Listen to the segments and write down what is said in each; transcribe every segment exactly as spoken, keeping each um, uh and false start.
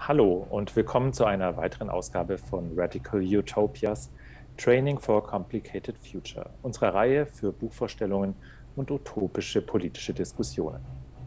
Hallo und willkommen zu einer weiteren Ausgabe von Radical Utopias Training for a Complicated Future, unserer Reihe für Buchvorstellungen und utopische politische Diskussionen.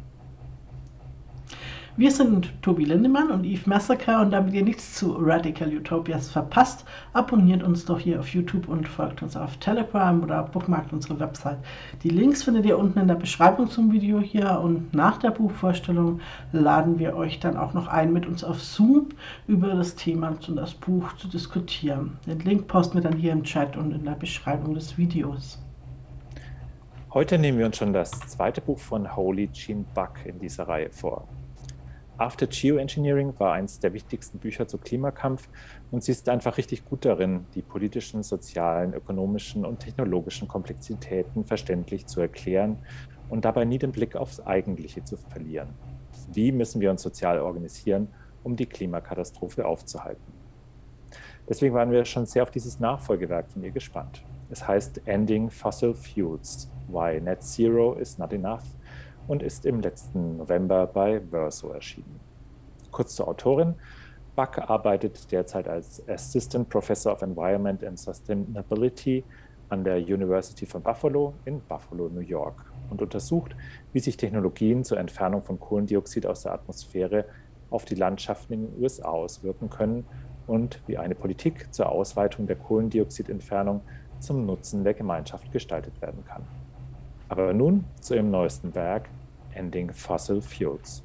Wir sind Tobi Lindemann und Yves Massaker, und damit ihr nichts zu Radical Utopias verpasst, abonniert uns doch hier auf YouTube und folgt uns auf Telegram oder bookmarkt unsere Website. Die Links findet ihr unten in der Beschreibung zum Video hier, und nach der Buchvorstellung laden wir euch dann auch noch ein, mit uns auf Zoom über das Thema und das Buch zu diskutieren. Den Link posten wir dann hier im Chat und in der Beschreibung des Videos. Heute nehmen wir uns schon das zweite Buch von Holly Jean Buck in dieser Reihe vor. After Geoengineering war eines der wichtigsten Bücher zu Klimakampf, und sie ist einfach richtig gut darin, die politischen, sozialen, ökonomischen und technologischen Komplexitäten verständlich zu erklären und dabei nie den Blick aufs Eigentliche zu verlieren. Wie müssen wir uns sozial organisieren, um die Klimakatastrophe aufzuhalten? Deswegen waren wir schon sehr auf dieses Nachfolgewerk von ihr gespannt. Es heißt Ending Fossil Fuels, Why Net Zero is Not Enough, und ist im letzten November bei Verso erschienen. Kurz zur Autorin. Buck arbeitet derzeit als Assistant Professor of Environment and Sustainability an der University von Buffalo in Buffalo, New York, und untersucht, wie sich Technologien zur Entfernung von Kohlendioxid aus der Atmosphäre auf die Landschaften in den U S A auswirken können und wie eine Politik zur Ausweitung der Kohlendioxidentfernung zum Nutzen der Gemeinschaft gestaltet werden kann. Aber nun zu ihrem neuesten Werk, Ending Fossil Fuels.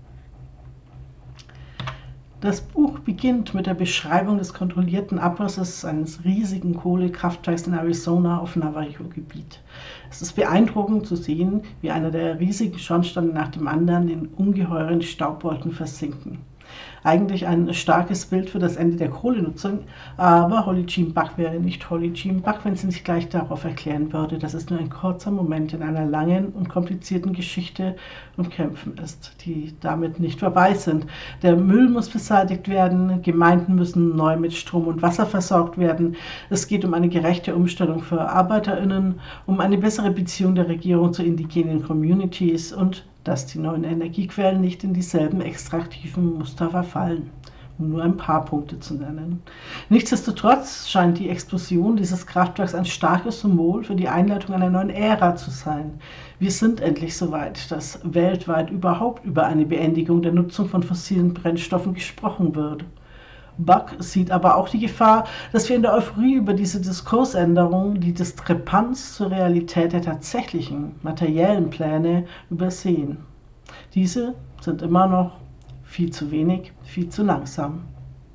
Das Buch beginnt mit der Beschreibung des kontrollierten Abrusses eines riesigen Kohlekraftwerks in Arizona auf Navajo-Gebiet. Es ist beeindruckend zu sehen, wie einer der riesigen Schornsteine nach dem anderen in ungeheuren Staubwolken versinken. Eigentlich ein starkes Bild für das Ende der Kohlenutzung, aber Holly Jean Buck wäre nicht Holly Jean Buck, wenn sie nicht gleich darauf erklären würde, dass es nur ein kurzer Moment in einer langen und komplizierten Geschichte und Kämpfen ist, die damit nicht vorbei sind. Der Müll muss beseitigt werden, Gemeinden müssen neu mit Strom und Wasser versorgt werden, es geht um eine gerechte Umstellung für ArbeiterInnen, um eine bessere Beziehung der Regierung zu indigenen Communities und dass die neuen Energiequellen nicht in dieselben extraktiven Muster verfallen, um nur ein paar Punkte zu nennen. Nichtsdestotrotz scheint die Explosion dieses Kraftwerks ein starkes Symbol für die Einleitung einer neuen Ära zu sein. Wir sind endlich so weit, dass weltweit überhaupt über eine Beendigung der Nutzung von fossilen Brennstoffen gesprochen wird. Buck sieht aber auch die Gefahr, dass wir in der Euphorie über diese Diskursänderung die Diskrepanz zur Realität der tatsächlichen materiellen Pläne übersehen. Diese sind immer noch viel zu wenig, viel zu langsam.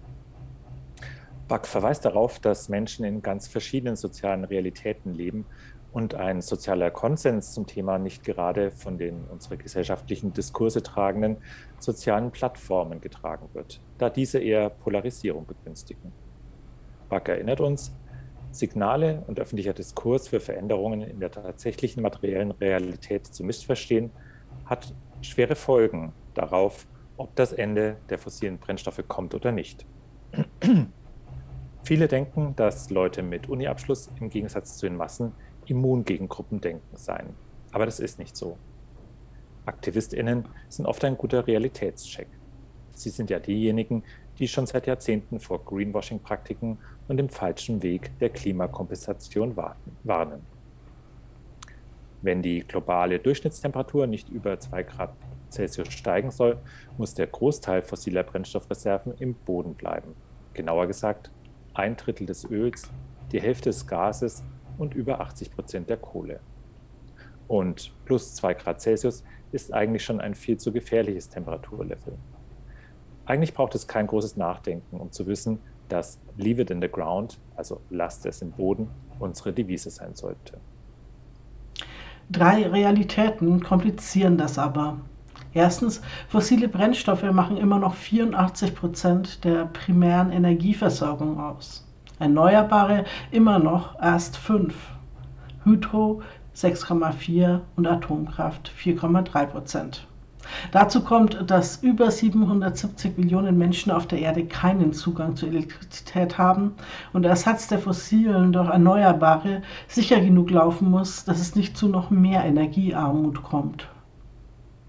Buck verweist darauf, dass Menschen in ganz verschiedenen sozialen Realitäten leben und ein sozialer Konsens zum Thema nicht gerade von den unsere gesellschaftlichen Diskurse tragenden sozialen Plattformen getragen wird, da diese eher Polarisierung begünstigen. Buck erinnert uns, Signale und öffentlicher Diskurs für Veränderungen in der tatsächlichen materiellen Realität zu missverstehen, hat schwere Folgen darauf, ob das Ende der fossilen Brennstoffe kommt oder nicht. Viele denken, dass Leute mit Uni-Abschluss im Gegensatz zu den Massen immun gegen Gruppendenken seien. Aber das ist nicht so. AktivistInnen sind oft ein guter Realitätscheck. Sie sind ja diejenigen, die schon seit Jahrzehnten vor Greenwashing-Praktiken und dem falschen Weg der Klimakompensation warnen. Wenn die globale Durchschnittstemperatur nicht über zwei Grad Celsius steigen soll, muss der Großteil fossiler Brennstoffreserven im Boden bleiben. Genauer gesagt, ein Drittel des Öls, die Hälfte des Gases und über achtzig Prozent der Kohle. Und plus zwei Grad Celsius ist eigentlich schon ein viel zu gefährliches Temperaturlevel. Eigentlich braucht es kein großes Nachdenken, um zu wissen, dass Leave it in the ground, also lasst es im Boden, unsere Devise sein sollte. Drei Realitäten komplizieren das aber. Erstens, fossile Brennstoffe machen immer noch vierundachtzig Prozent der primären Energieversorgung aus. Erneuerbare immer noch erst fünf. Hydro sechs Komma vier und Atomkraft vier Komma drei Prozent. Dazu kommt, dass über siebenhundertsiebzig Millionen Menschen auf der Erde keinen Zugang zu Elektrizität haben und der Ersatz der fossilen durch Erneuerbare sicher genug laufen muss, dass es nicht zu noch mehr Energiearmut kommt.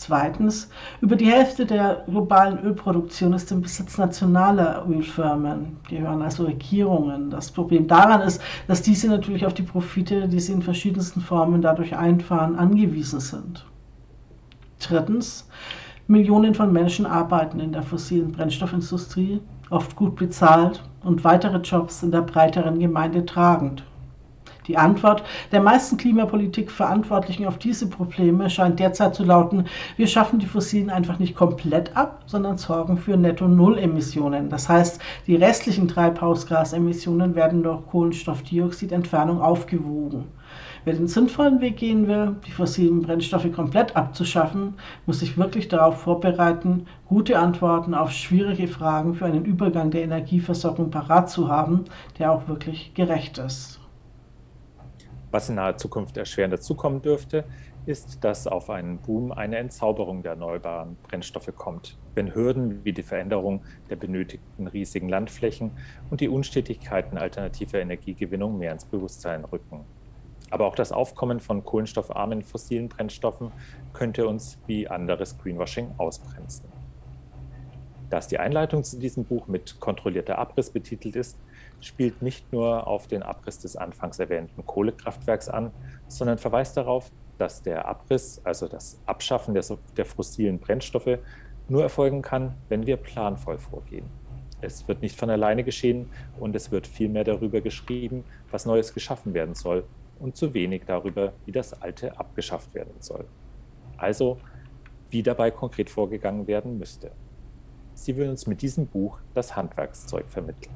Zweitens, über die Hälfte der globalen Ölproduktion ist im Besitz nationaler Ölfirmen, gehören also Regierungen. Das Problem daran ist, dass diese natürlich auf die Profite, die sie in verschiedensten Formen dadurch einfahren, angewiesen sind. Drittens, Millionen von Menschen arbeiten in der fossilen Brennstoffindustrie, oft gut bezahlt und weitere Jobs in der breiteren Gemeinde tragend. Die Antwort der meisten Klimapolitik-Verantwortlichen auf diese Probleme scheint derzeit zu lauten: Wir schaffen die Fossilen einfach nicht komplett ab, sondern sorgen für Netto-Null-Emissionen. Das heißt, die restlichen Treibhausgasemissionen werden durch Kohlenstoffdioxidentfernung aufgewogen. Wer den sinnvollen Weg gehen will, die fossilen Brennstoffe komplett abzuschaffen, muss sich wirklich darauf vorbereiten, gute Antworten auf schwierige Fragen für einen Übergang der Energieversorgung parat zu haben, der auch wirklich gerecht ist. Was in naher Zukunft erschwerend dazukommen dürfte, ist, dass auf einen Boom eine Entzauberung der erneuerbaren Brennstoffe kommt, wenn Hürden wie die Veränderung der benötigten riesigen Landflächen und die Unstetigkeiten alternativer Energiegewinnung mehr ins Bewusstsein rücken. Aber auch das Aufkommen von kohlenstoffarmen fossilen Brennstoffen könnte uns wie anderes Greenwashing ausbremsen. Dass die Einleitung zu diesem Buch mit kontrollierter Abriss betitelt ist, spielt nicht nur auf den Abriss des anfangs erwähnten Kohlekraftwerks an, sondern verweist darauf, dass der Abriss, also das Abschaffen der, der fossilen Brennstoffe, nur erfolgen kann, wenn wir planvoll vorgehen. Es wird nicht von alleine geschehen und es wird viel mehr darüber geschrieben, was Neues geschaffen werden soll und zu wenig darüber, wie das Alte abgeschafft werden soll. Also, wie dabei konkret vorgegangen werden müsste. Sie will uns mit diesem Buch das Handwerkszeug vermitteln.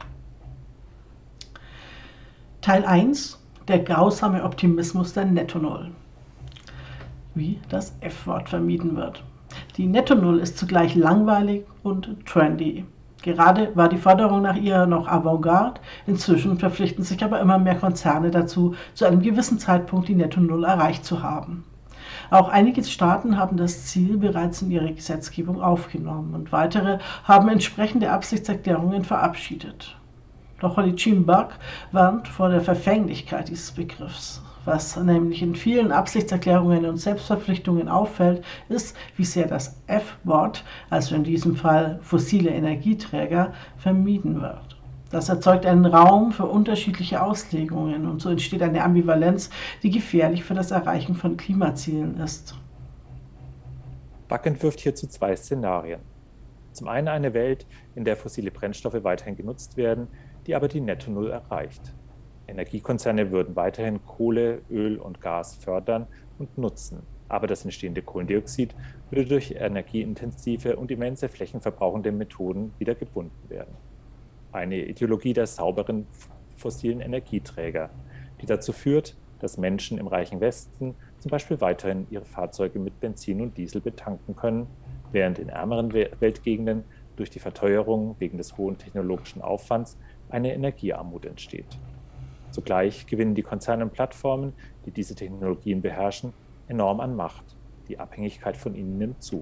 Teil eins: Der grausame Optimismus der Netto-Null. Wie das F-Wort vermieden wird. Die Netto-Null ist zugleich langweilig und trendy. Gerade war die Forderung nach ihr noch Avantgarde, inzwischen verpflichten sich aber immer mehr Konzerne dazu, zu einem gewissen Zeitpunkt die Netto-Null erreicht zu haben. Auch einige Staaten haben das Ziel bereits in ihre Gesetzgebung aufgenommen und weitere haben entsprechende Absichtserklärungen verabschiedet. Doch Holly Jean Buck warnt vor der Verfänglichkeit dieses Begriffs. Was nämlich in vielen Absichtserklärungen und Selbstverpflichtungen auffällt, ist, wie sehr das F-Wort, also in diesem Fall fossile Energieträger, vermieden wird. Das erzeugt einen Raum für unterschiedliche Auslegungen und so entsteht eine Ambivalenz, die gefährlich für das Erreichen von Klimazielen ist. Buck entwirft hierzu zwei Szenarien. Zum einen eine Welt, in der fossile Brennstoffe weiterhin genutzt werden, die aber die Netto-Null erreicht. Energiekonzerne würden weiterhin Kohle, Öl und Gas fördern und nutzen, aber das entstehende Kohlendioxid würde durch energieintensive und immense flächenverbrauchende Methoden wieder gebunden werden. Eine Ideologie der sauberen fossilen Energieträger, die dazu führt, dass Menschen im reichen Westen zum Beispiel weiterhin ihre Fahrzeuge mit Benzin und Diesel betanken können, während in ärmeren Weltgegenden durch die Verteuerung wegen des hohen technologischen Aufwands eine Energiearmut entsteht. Zugleich gewinnen die Konzerne und Plattformen, die diese Technologien beherrschen, enorm an Macht. Die Abhängigkeit von ihnen nimmt zu.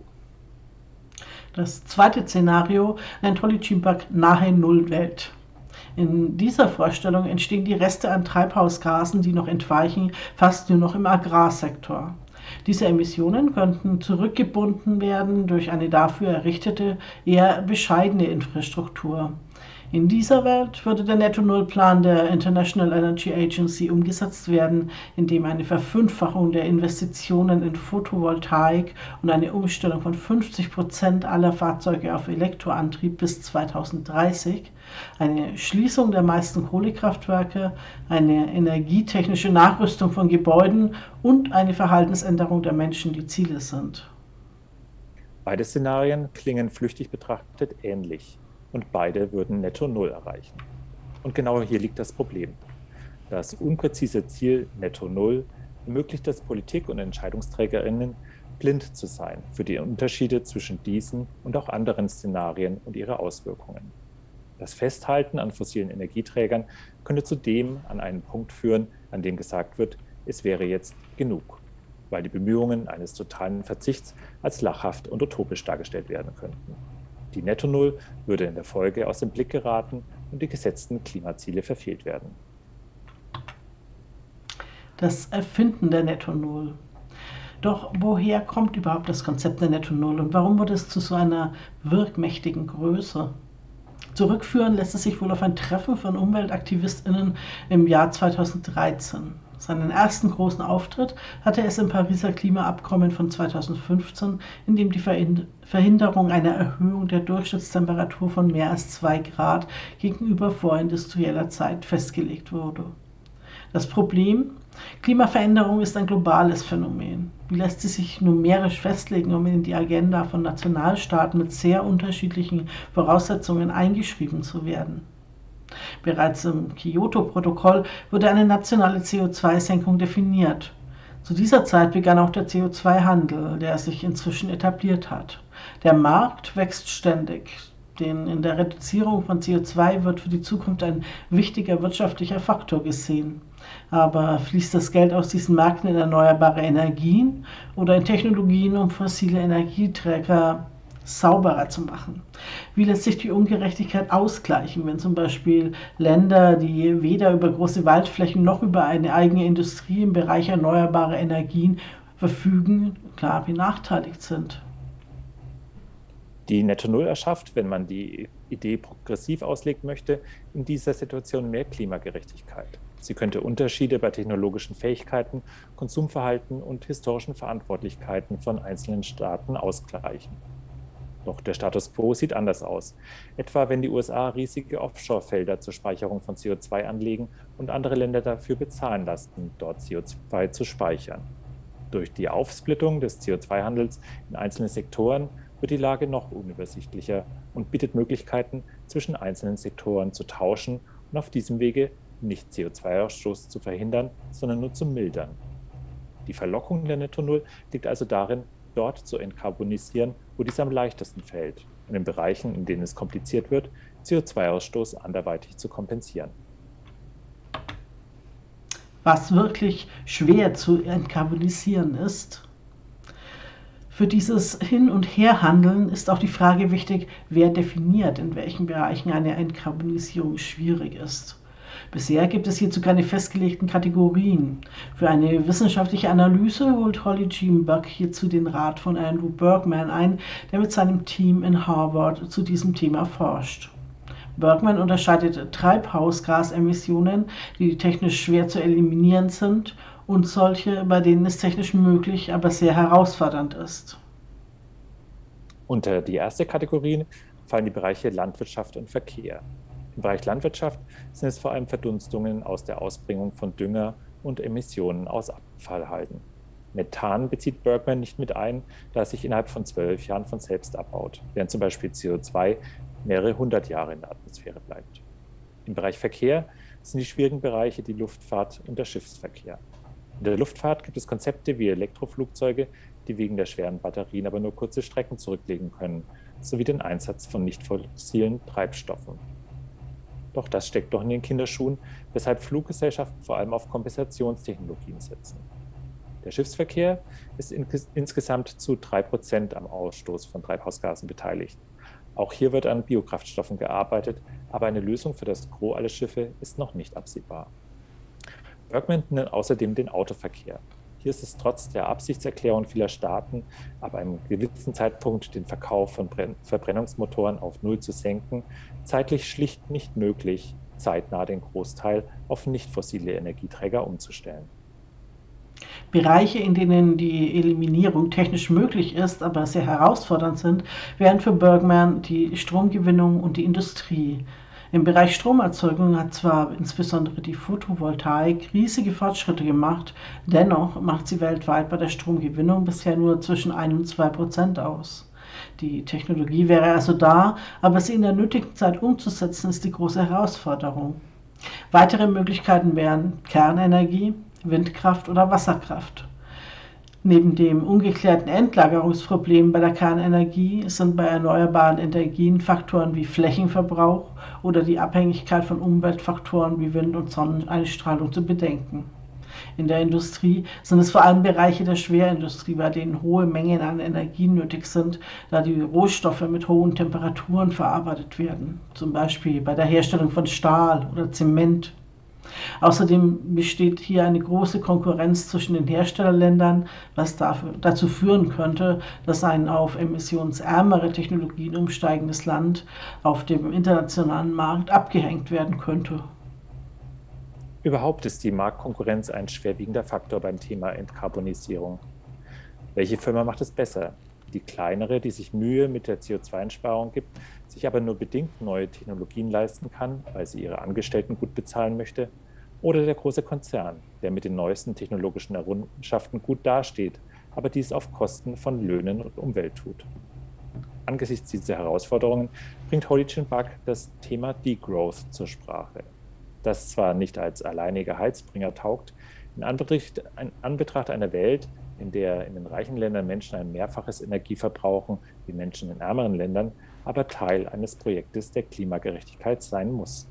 Das zweite Szenario nennt Holly Jean Buck nahe Null-Welt. In dieser Vorstellung entstehen die Reste an Treibhausgasen, die noch entweichen, fast nur noch im Agrarsektor. Diese Emissionen könnten zurückgebunden werden durch eine dafür errichtete, eher bescheidene Infrastruktur. In dieser Welt würde der Netto-Null-Plan der International Energy Agency umgesetzt werden, indem eine Verfünffachung der Investitionen in Photovoltaik und eine Umstellung von fünfzig Prozent aller Fahrzeuge auf Elektroantrieb bis zweitausenddreißig, eine Schließung der meisten Kohlekraftwerke, eine energietechnische Nachrüstung von Gebäuden und eine Verhaltensänderung der Menschen die Ziele sind. Beide Szenarien klingen flüchtig betrachtet ähnlich. Und beide würden Netto Null erreichen. Und genau hier liegt das Problem. Das unpräzise Ziel Netto Null ermöglicht es Politik und EntscheidungsträgerInnen, blind zu sein für die Unterschiede zwischen diesen und auch anderen Szenarien und ihre Auswirkungen. Das Festhalten an fossilen Energieträgern könnte zudem an einen Punkt führen, an dem gesagt wird, es wäre jetzt genug, weil die Bemühungen eines totalen Verzichts als lachhaft und utopisch dargestellt werden könnten. Die Netto Null würde in der Folge aus dem Blick geraten und die gesetzten Klimaziele verfehlt werden. Das Erfinden der Netto Null. Doch woher kommt überhaupt das Konzept der Netto Null und warum wurde es zu so einer wirkmächtigen Größe? Zurückführen lässt es sich wohl auf ein Treffen von UmweltaktivistInnen im Jahr zweitausenddreizehn. Seinen ersten großen Auftritt hatte es im Pariser Klimaabkommen von zweitausendfünfzehn, in dem die Verhinderung einer Erhöhung der Durchschnittstemperatur von mehr als zwei Grad gegenüber vorindustrieller Zeit festgelegt wurde. Das Problem: Klimaveränderung ist ein globales Phänomen. Wie lässt sie sich numerisch festlegen, um in die Agenda von Nationalstaaten mit sehr unterschiedlichen Voraussetzungen eingeschrieben zu werden? Bereits im Kyoto-Protokoll wurde eine nationale C O zwei Senkung definiert. Zu dieser Zeit begann auch der C O zwei Handel, der sich inzwischen etabliert hat. Der Markt wächst ständig. Denn in der Reduzierung von C O zwei wird für die Zukunft ein wichtiger wirtschaftlicher Faktor gesehen. Aber fließt das Geld aus diesen Märkten in erneuerbare Energien oder in Technologien, um fossile Energieträger sauberer zu machen? Wie lässt sich die Ungerechtigkeit ausgleichen, wenn zum Beispiel Länder, die weder über große Waldflächen noch über eine eigene Industrie im Bereich erneuerbare Energien verfügen, klar benachteiligt sind? Die Netto Null erschafft, wenn man die Idee progressiv auslegen möchte, in dieser Situation mehr Klimagerechtigkeit. Sie könnte Unterschiede bei technologischen Fähigkeiten, Konsumverhalten und historischen Verantwortlichkeiten von einzelnen Staaten ausgleichen. Doch der Status quo sieht anders aus. Etwa wenn die U S A riesige Offshore-Felder zur Speicherung von C O zwei anlegen und andere Länder dafür bezahlen lassen, dort C O zwei zu speichern. Durch die Aufsplittung des C O zwei Handels in einzelne Sektoren wird die Lage noch unübersichtlicher und bietet Möglichkeiten, zwischen einzelnen Sektoren zu tauschen und auf diesem Wege nicht C O zwei Ausstoß zu verhindern, sondern nur zu mildern. Die Verlockung der Netto Null liegt also darin, dort zu entkarbonisieren, wo dies am leichtesten fällt, und in Bereichen, in denen es kompliziert wird, C O zwei Ausstoß anderweitig zu kompensieren. Was wirklich schwer zu entkarbonisieren ist. Für dieses Hin- und Herhandeln ist auch die Frage wichtig, wer definiert, in welchen Bereichen eine Entkarbonisierung schwierig ist. Bisher gibt es hierzu keine festgelegten Kategorien. Für eine wissenschaftliche Analyse holt Holly Jean Buck hierzu den Rat von Andrew Bergman ein, der mit seinem Team in Harvard zu diesem Thema forscht. Bergman unterscheidet Treibhausgasemissionen, die technisch schwer zu eliminieren sind, und solche, bei denen es technisch möglich, aber sehr herausfordernd ist. Unter die erste Kategorie fallen die Bereiche Landwirtschaft und Verkehr. Im Bereich Landwirtschaft sind es vor allem Verdunstungen aus der Ausbringung von Dünger und Emissionen aus Abfallhalden. Methan bezieht Bergman nicht mit ein, da es sich innerhalb von zwölf Jahren von selbst abbaut, während zum Beispiel C O zwei mehrere hundert Jahre in der Atmosphäre bleibt. Im Bereich Verkehr sind die schwierigen Bereiche die Luftfahrt und der Schiffsverkehr. In der Luftfahrt gibt es Konzepte wie Elektroflugzeuge, die wegen der schweren Batterien aber nur kurze Strecken zurücklegen können, sowie den Einsatz von nicht fossilen Treibstoffen. Doch das steckt doch in den Kinderschuhen, weshalb Fluggesellschaften vor allem auf Kompensationstechnologien setzen. Der Schiffsverkehr ist ins- insgesamt zu drei Prozent am Ausstoß von Treibhausgasen beteiligt. Auch hier wird an Biokraftstoffen gearbeitet, aber eine Lösung für das Gros aller Schiffe ist noch nicht absehbar. Bergman nennt außerdem den Autoverkehr. Hier ist es trotz der Absichtserklärung vieler Staaten, ab einem gewissen Zeitpunkt den Verkauf von Brenn- Verbrennungsmotoren auf Null zu senken, zeitlich schlicht nicht möglich, zeitnah den Großteil auf nicht fossile Energieträger umzustellen. Bereiche, in denen die Eliminierung technisch möglich ist, aber sehr herausfordernd sind, wären für Bergman die Stromgewinnung und die Industrie. Im Bereich Stromerzeugung hat zwar insbesondere die Photovoltaik riesige Fortschritte gemacht, dennoch macht sie weltweit bei der Stromgewinnung bisher nur zwischen ein und zwei Prozent aus. Die Technologie wäre also da, aber sie in der nötigen Zeit umzusetzen, ist die große Herausforderung. Weitere Möglichkeiten wären Kernenergie, Windkraft oder Wasserkraft. Neben dem ungeklärten Endlagerungsproblem bei der Kernenergie sind bei erneuerbaren Energien Faktoren wie Flächenverbrauch oder die Abhängigkeit von Umweltfaktoren wie Wind- und Sonneneinstrahlung zu bedenken. In der Industrie sind es vor allem Bereiche der Schwerindustrie, bei denen hohe Mengen an Energie nötig sind, da die Rohstoffe mit hohen Temperaturen verarbeitet werden, zum Beispiel bei der Herstellung von Stahl oder Zement. Außerdem besteht hier eine große Konkurrenz zwischen den Herstellerländern, was dafür, dazu führen könnte, dass ein auf emissionsärmere Technologien umsteigendes Land auf dem internationalen Markt abgehängt werden könnte. Überhaupt ist die Marktkonkurrenz ein schwerwiegender Faktor beim Thema Entkarbonisierung. Welche Firma macht es besser? Die kleinere, die sich Mühe mit der C O zwei Einsparung gibt, sich aber nur bedingt neue Technologien leisten kann, weil sie ihre Angestellten gut bezahlen möchte? Oder der große Konzern, der mit den neuesten technologischen Errungenschaften gut dasteht, aber dies auf Kosten von Löhnen und Umwelt tut? Angesichts dieser Herausforderungen bringt Holly Chin Bak das Thema Degrowth zur Sprache, das zwar nicht als alleiniger Heilsbringer taugt, in Anbetracht, in Anbetracht einer Welt, in der in den reichen Ländern Menschen ein mehrfaches Energie verbrauchen wie Menschen in ärmeren Ländern, aber Teil eines Projektes der Klimagerechtigkeit sein muss.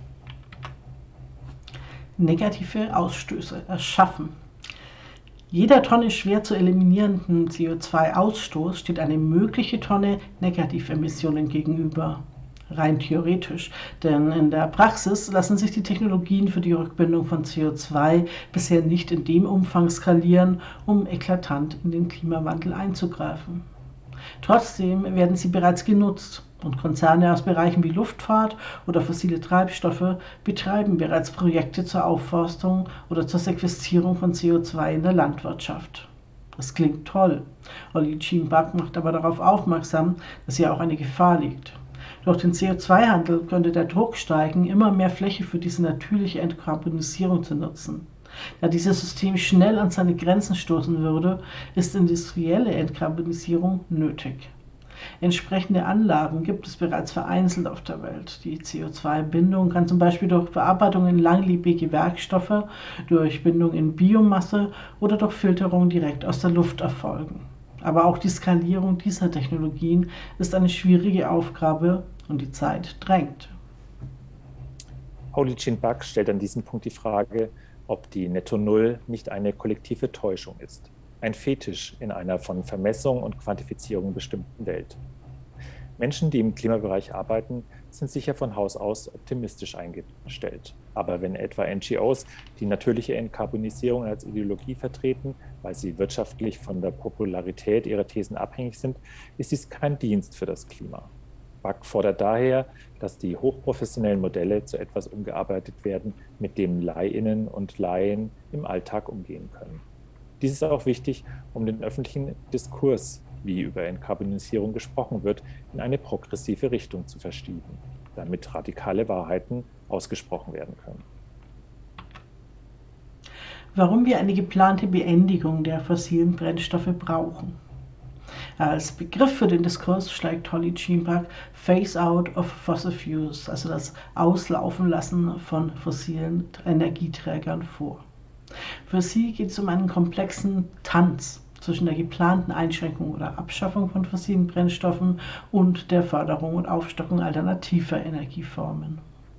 Negative Ausstöße erschaffen. Jeder Tonne schwer zu eliminierenden C O zwei Ausstoß steht eine mögliche Tonne Negativemissionen gegenüber. Rein theoretisch, denn in der Praxis lassen sich die Technologien für die Rückbindung von C O zwei bisher nicht in dem Umfang skalieren, um eklatant in den Klimawandel einzugreifen. Trotzdem werden sie bereits genutzt und Konzerne aus Bereichen wie Luftfahrt oder fossile Treibstoffe betreiben bereits Projekte zur Aufforstung oder zur Sequestrierung von C O zwei in der Landwirtschaft. Das klingt toll. Holly Chin Bak macht aber darauf aufmerksam, dass hier auch eine Gefahr liegt. Durch den C O zwei Handel könnte der Druck steigen, immer mehr Fläche für diese natürliche Entkarbonisierung zu nutzen. Da dieses System schnell an seine Grenzen stoßen würde, ist industrielle Entkarbonisierung nötig. Entsprechende Anlagen gibt es bereits vereinzelt auf der Welt. Die C O zwei Bindung kann zum Beispiel durch Verarbeitung in langlebige Werkstoffe, durch Bindung in Biomasse oder durch Filterung direkt aus der Luft erfolgen. Aber auch die Skalierung dieser Technologien ist eine schwierige Aufgabe und die Zeit drängt. Holly Chin Bak stellt an diesem Punkt die Frage, ob die Netto Null nicht eine kollektive Täuschung ist, ein Fetisch in einer von Vermessung und Quantifizierung bestimmten Welt. Menschen, die im Klimabereich arbeiten, sind sicher von Haus aus optimistisch eingestellt. Aber wenn etwa N G Os die natürliche Entkarbonisierung als Ideologie vertreten, weil sie wirtschaftlich von der Popularität ihrer Thesen abhängig sind, ist dies kein Dienst für das Klima. Bak fordert daher, dass die hochprofessionellen Modelle zu etwas umgearbeitet werden, mit dem Laiinnen und Laien im Alltag umgehen können. Dies ist auch wichtig, um den öffentlichen Diskurs, wie über Entkarbonisierung gesprochen wird, in eine progressive Richtung zu verschieben, damit radikale Wahrheiten ausgesprochen werden können. Warum wir eine geplante Beendigung der fossilen Brennstoffe brauchen. Als Begriff für den Diskurs schlägt Holly Chin Bak Phase Out of Fossil Fuels, also das Auslaufen lassen von fossilen Energieträgern, vor. Für sie geht es um einen komplexen Tanz zwischen der geplanten Einschränkung oder Abschaffung von fossilen Brennstoffen und der Förderung und Aufstockung alternativer Energieformen.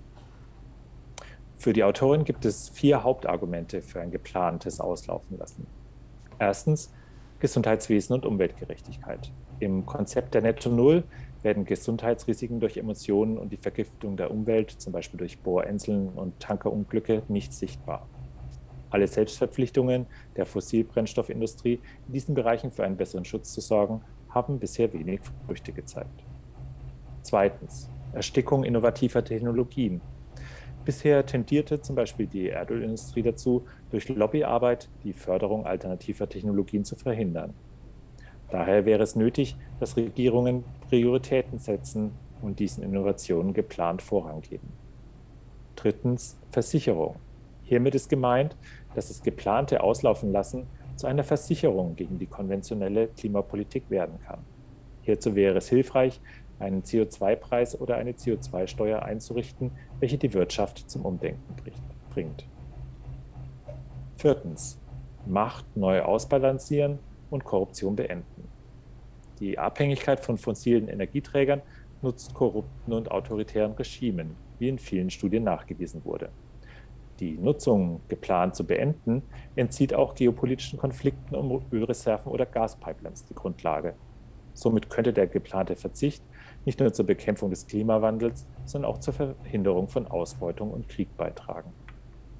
Für die Autorin gibt es vier Hauptargumente für ein geplantes Auslaufen lassen. Erstens Gesundheitswesen und Umweltgerechtigkeit. Im Konzept der Netto Null werden Gesundheitsrisiken durch Emissionen und die Vergiftung der Umwelt, zum Beispiel durch Bohrinseln und Tankerunglücke, nicht sichtbar. Alle Selbstverpflichtungen der Fossilbrennstoffindustrie, in diesen Bereichen für einen besseren Schutz zu sorgen, haben bisher wenig Früchte gezeigt. Zweitens, Erstickung innovativer Technologien. Bisher tendierte zum Beispiel die Erdölindustrie dazu, durch Lobbyarbeit die Förderung alternativer Technologien zu verhindern. Daher wäre es nötig, dass Regierungen Prioritäten setzen und diesen Innovationen geplant Vorrang geben. Drittens, Versicherung. Hiermit ist gemeint, dass das geplante Auslaufen lassen zu einer Versicherung gegen die konventionelle Klimapolitik werden kann. Hierzu wäre es hilfreich, einen C O zwei Preis oder eine C O zwei Steuer einzurichten, welche die Wirtschaft zum Umdenken bringt. Viertens, Macht neu ausbalancieren und Korruption beenden. Die Abhängigkeit von fossilen Energieträgern nutzt korrupten und autoritären Regimen, wie in vielen Studien nachgewiesen wurde. Die Nutzung geplant zu beenden, entzieht auch geopolitischen Konflikten um Ölreserven oder Gaspipelines die Grundlage. Somit könnte der geplante Verzicht nicht nur zur Bekämpfung des Klimawandels, sondern auch zur Verhinderung von Ausbeutung und Krieg beitragen.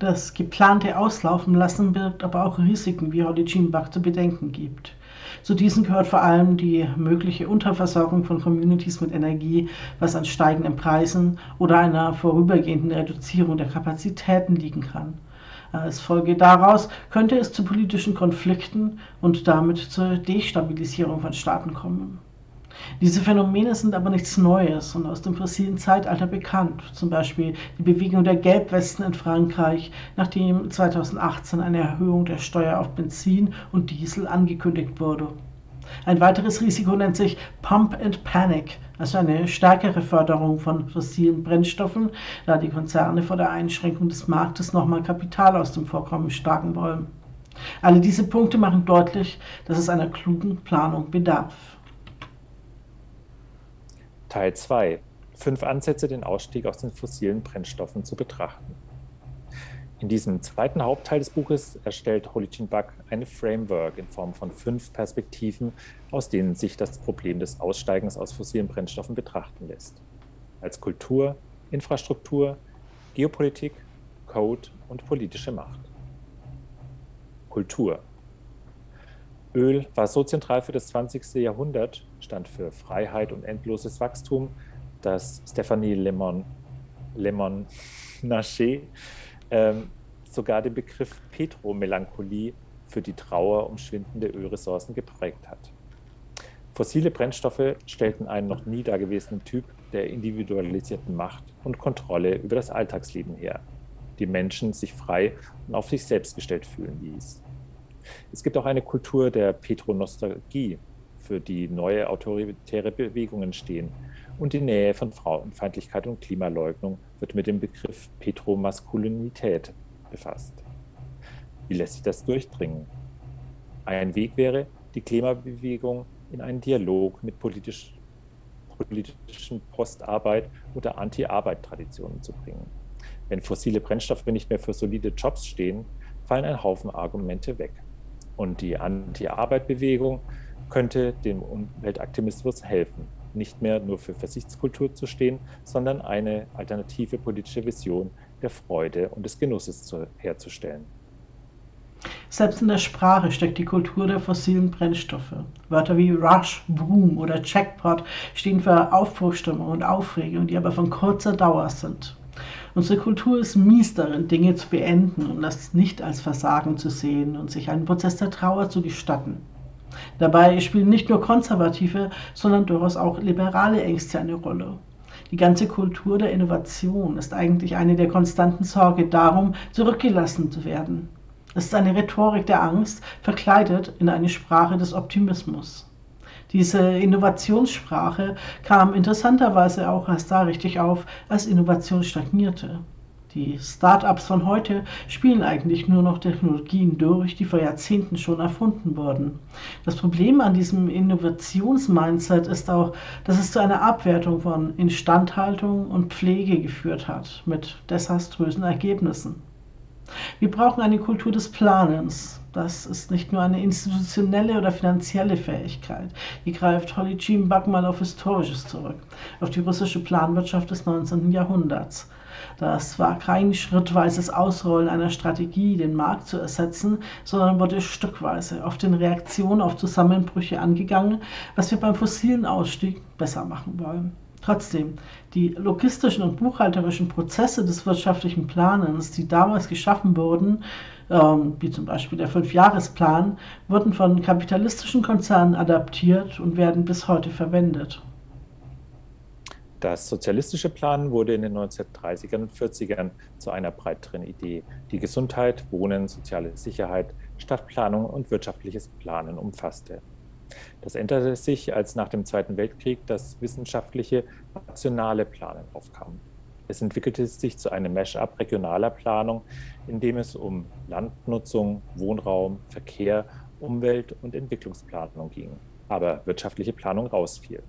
Das geplante Auslaufen lassen birgt aber auch Risiken, wie Holly Jean Buck zu bedenken gibt. Zu diesen gehört vor allem die mögliche Unterversorgung von Communities mit Energie, was an steigenden Preisen oder einer vorübergehenden Reduzierung der Kapazitäten liegen kann. Als Folge daraus könnte es zu politischen Konflikten und damit zur Destabilisierung von Staaten kommen. Diese Phänomene sind aber nichts Neues und aus dem fossilen Zeitalter bekannt, zum Beispiel die Bewegung der Gelbwesten in Frankreich, nachdem zweitausendachtzehn eine Erhöhung der Steuer auf Benzin und Diesel angekündigt wurde. Ein weiteres Risiko nennt sich Pump and Panic, also eine stärkere Förderung von fossilen Brennstoffen, da die Konzerne vor der Einschränkung des Marktes nochmal Kapital aus dem Vorkommen schlagen wollen. Alle diese Punkte machen deutlich, dass es einer klugen Planung bedarf. Teil zwei. Fünf Ansätze, den Ausstieg aus den fossilen Brennstoffen zu betrachten. In diesem zweiten Hauptteil des Buches erstellt Holly Jean Buck eine Framework in Form von fünf Perspektiven, aus denen sich das Problem des Aussteigens aus fossilen Brennstoffen betrachten lässt. Als Kultur, Infrastruktur, Geopolitik, Code und politische Macht. Kultur. Öl war so zentral für das zwanzigste Jahrhundert, stand für Freiheit und endloses Wachstum, dass Stephanie Lemon, Lemon Naché ähm, sogar den Begriff Petromelancholie für die Trauer um schwindende Ölressourcen geprägt hat. Fossile Brennstoffe stellten einen noch nie dagewesenen Typ der individualisierten Macht und Kontrolle über das Alltagsleben her, die Menschen sich frei und auf sich selbst gestellt fühlen ließ. Es gibt auch eine Kultur der Petronostalgie, für die neue autoritäre Bewegungen stehen, und die Nähe von Frauenfeindlichkeit und Klimaleugnung wird mit dem Begriff Petromaskulinität befasst. Wie lässt sich das durchdringen? Ein Weg wäre, die Klimabewegung in einen Dialog mit politisch, politischen Postarbeit oder Anti-Arbeit-Traditionen zu bringen. Wenn fossile Brennstoffe nicht mehr für solide Jobs stehen, fallen ein Haufen Argumente weg. Und die Anti-Arbeit-Bewegung könnte dem Umweltaktivismus helfen, nicht mehr nur für Versichtskultur zu stehen, sondern eine alternative politische Vision der Freude und des Genusses zu, herzustellen. Selbst in der Sprache steckt die Kultur der fossilen Brennstoffe. Wörter wie Rush, Boom oder Jackpot stehen für Aufbruchstimmung und Aufregung, die aber von kurzer Dauer sind. Unsere Kultur ist mies darin, Dinge zu beenden und das nicht als Versagen zu sehen und sich einen Prozess der Trauer zu gestatten. Dabei spielen nicht nur konservative, sondern durchaus auch liberale Ängste eine Rolle. Die ganze Kultur der Innovation ist eigentlich eine der konstanten Sorge darum, zurückgelassen zu werden. Es ist eine Rhetorik der Angst, verkleidet in eine Sprache des Optimismus. Diese Innovationssprache kam interessanterweise auch erst da richtig auf, als Innovation stagnierte. Die Start-ups von heute spielen eigentlich nur noch Technologien durch, die vor Jahrzehnten schon erfunden wurden. Das Problem an diesem Innovationsmindset ist auch, dass es zu einer Abwertung von Instandhaltung und Pflege geführt hat, mit desaströsen Ergebnissen. Wir brauchen eine Kultur des Planens. Das ist nicht nur eine institutionelle oder finanzielle Fähigkeit. Hier greift Holly Jean Buck mal auf Historisches zurück, auf die russische Planwirtschaft des neunzehnten Jahrhunderts. Das war kein schrittweises Ausrollen einer Strategie, den Markt zu ersetzen, sondern wurde stückweise auf den Reaktionen auf Zusammenbrüche angegangen, was wir beim fossilen Ausstieg besser machen wollen. Trotzdem, die logistischen und buchhalterischen Prozesse des wirtschaftlichen Planens, die damals geschaffen wurden, ähm, wie zum Beispiel der Fünfjahresplan, wurden von kapitalistischen Konzernen adaptiert und werden bis heute verwendet. Das sozialistische Planen wurde in den neunzehnhundertdreißigern und vierzigern zu einer breiteren Idee, die Gesundheit, Wohnen, soziale Sicherheit, Stadtplanung und wirtschaftliches Planen umfasste. Das änderte sich, als nach dem Zweiten Weltkrieg das wissenschaftliche, rationale Planen aufkam. Es entwickelte sich zu einem Mash-up regionaler Planung, in dem es um Landnutzung, Wohnraum, Verkehr, Umwelt- und Entwicklungsplanung ging, aber wirtschaftliche Planung rausfiel.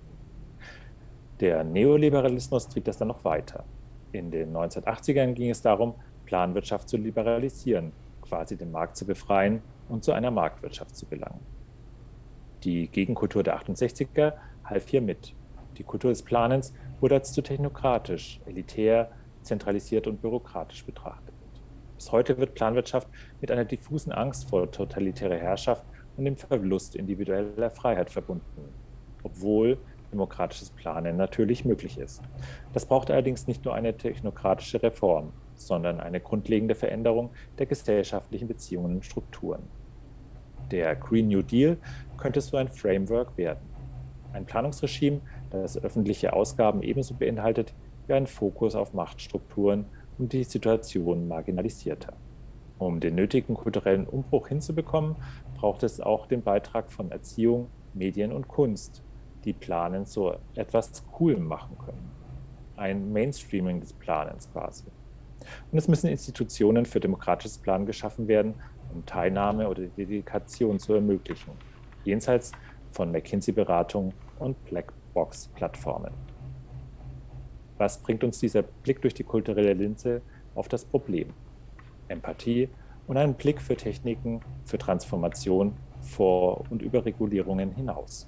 Der Neoliberalismus trieb das dann noch weiter. In den neunzehnhundertachtzigern ging es darum, Planwirtschaft zu liberalisieren, quasi den Markt zu befreien und zu einer Marktwirtschaft zu gelangen. Die Gegenkultur der achtundsechziger half hier mit. Die Kultur des Planens wurde als zu technokratisch, elitär, zentralisiert und bürokratisch betrachtet. Bis heute wird Planwirtschaft mit einer diffusen Angst vor totalitärer Herrschaft und dem Verlust individueller Freiheit verbunden, obwohl demokratisches Planen natürlich möglich ist. Das braucht allerdings nicht nur eine technokratische Reform, sondern eine grundlegende Veränderung der gesellschaftlichen Beziehungen und Strukturen. Der Green New Deal könnte so ein Framework werden. Ein Planungsregime, das öffentliche Ausgaben ebenso beinhaltet wie einen Fokus auf Machtstrukturen und die Situation Marginalisierter. Um den nötigen kulturellen Umbruch hinzubekommen, braucht es auch den Beitrag von Erziehung, Medien und Kunst, die Planen so etwas cool machen können. Ein Mainstreaming des Planens quasi. Und es müssen Institutionen für demokratisches Planen geschaffen werden, um Teilnahme oder Dedikation zu ermöglichen, jenseits von McKinsey-Beratungen und Blackbox-Plattformen. Was bringt uns dieser Blick durch die kulturelle Linse auf das Problem? Empathie und einen Blick für Techniken, für Transformation vor und über Regulierungen hinaus.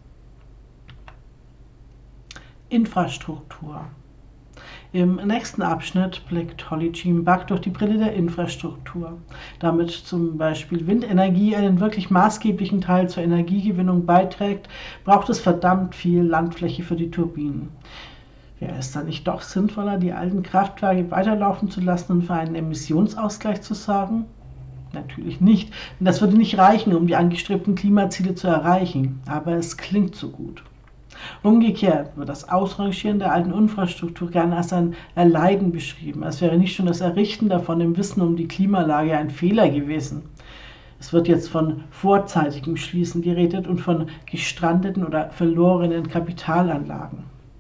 Infrastruktur. Im nächsten Abschnitt blickt Holly Jean Buck durch die Brille der Infrastruktur. Damit zum Beispiel Windenergie einen wirklich maßgeblichen Teil zur Energiegewinnung beiträgt, braucht es verdammt viel Landfläche für die Turbinen. Wäre es dann nicht doch sinnvoller, die alten Kraftwerke weiterlaufen zu lassen und für einen Emissionsausgleich zu sorgen? Natürlich nicht, denn das würde nicht reichen, um die angestrebten Klimaziele zu erreichen, aber es klingt so gut. Umgekehrt wird das Ausrangieren der alten Infrastruktur gerne als ein Erleiden beschrieben, als wäre nicht schon das Errichten davon im Wissen um die Klimalage ein Fehler gewesen. Es wird jetzt von vorzeitigem Schließen geredet und von gestrandeten oder verlorenen Kapitalanlagen.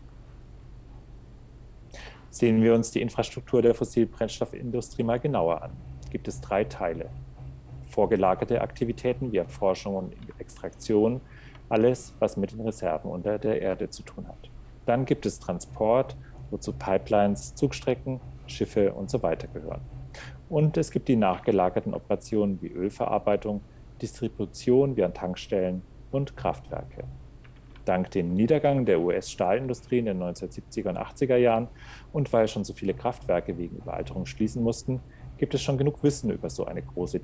Sehen wir uns die Infrastruktur der Fossilbrennstoffindustrie mal genauer an. Gibt es drei Teile. Vorgelagerte Aktivitäten wie Erforschung und Extraktion, alles, was mit den Reserven unter der Erde zu tun hat. Dann gibt es Transport, wozu Pipelines, Zugstrecken, Schiffe und so weiter gehören. Und es gibt die nachgelagerten Operationen wie Ölverarbeitung, Distribution wie an Tankstellen und Kraftwerke. Dank dem Niedergang der U S-Stahlindustrie in den neunzehnhundertsiebziger und achtziger Jahren und weil schon so viele Kraftwerke wegen Überalterung schließen mussten, gibt es schon genug Wissen über so eine große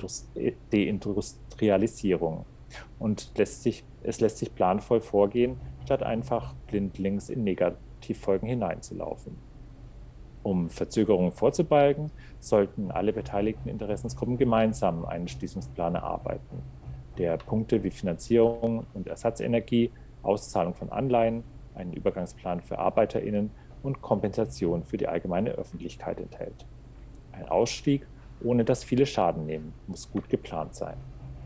Deindustrialisierung. Und lässt sich, es lässt sich planvoll vorgehen, statt einfach blindlings in Negativfolgen hineinzulaufen. Um Verzögerungen vorzubeugen, sollten alle beteiligten Interessensgruppen gemeinsam einen Schließungsplan erarbeiten, der Punkte wie Finanzierung und Ersatzenergie, Auszahlung von Anleihen, einen Übergangsplan für ArbeiterInnen und Kompensation für die allgemeine Öffentlichkeit enthält. Ein Ausstieg, ohne dass viele Schaden nehmen, muss gut geplant sein.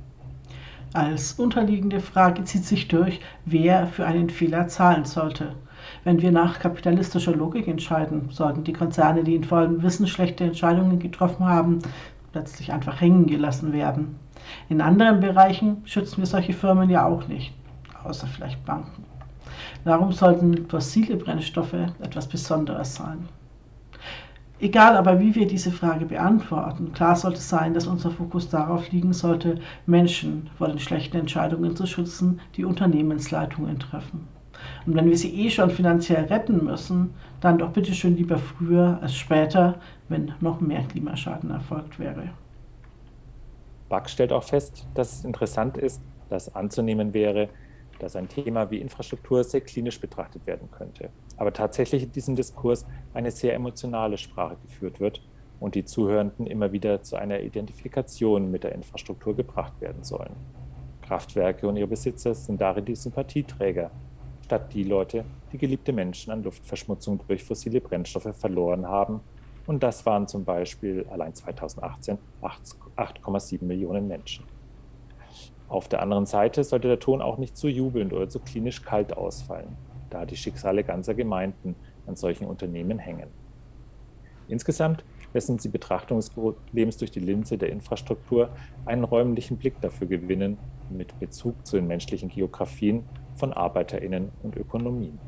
Als unterliegende Frage zieht sich durch, wer für einen Fehler zahlen sollte. Wenn wir nach kapitalistischer Logik entscheiden, sollten die Konzerne, die in vollem Wissen schlechte Entscheidungen getroffen haben, plötzlich einfach hängen gelassen werden. In anderen Bereichen schützen wir solche Firmen ja auch nicht, außer vielleicht Banken. Darum sollten fossile Brennstoffe etwas Besonderes sein. Egal aber, wie wir diese Frage beantworten, klar sollte sein, dass unser Fokus darauf liegen sollte, Menschen vor den schlechten Entscheidungen zu schützen, die Unternehmensleitungen treffen. Und wenn wir sie eh schon finanziell retten müssen, dann doch bitte schön lieber früher als später, wenn noch mehr Klimaschaden erfolgt wäre. Buck stellt auch fest, dass es interessant ist, dass anzunehmen wäre, dass ein Thema wie Infrastruktur sehr klinisch betrachtet werden könnte. Aber tatsächlich in diesem Diskurs eine sehr emotionale Sprache geführt wird und die Zuhörenden immer wieder zu einer Identifikation mit der Infrastruktur gebracht werden sollen. Kraftwerke und ihre Besitzer sind darin die Sympathieträger, statt die Leute, die geliebte Menschen an Luftverschmutzung durch fossile Brennstoffe verloren haben. Und das waren zum Beispiel allein zweitausendachtzehn acht Komma sieben Millionen Menschen. Auf der anderen Seite sollte der Ton auch nicht zu jubelnd oder zu klinisch kalt ausfallen, da die Schicksale ganzer Gemeinden an solchen Unternehmen hängen. Insgesamt lassen sie Betrachtung des Problems durch die Linse der Infrastruktur einen räumlichen Blick dafür gewinnen, mit Bezug zu den menschlichen Geografien von ArbeiterInnen und Ökonomien.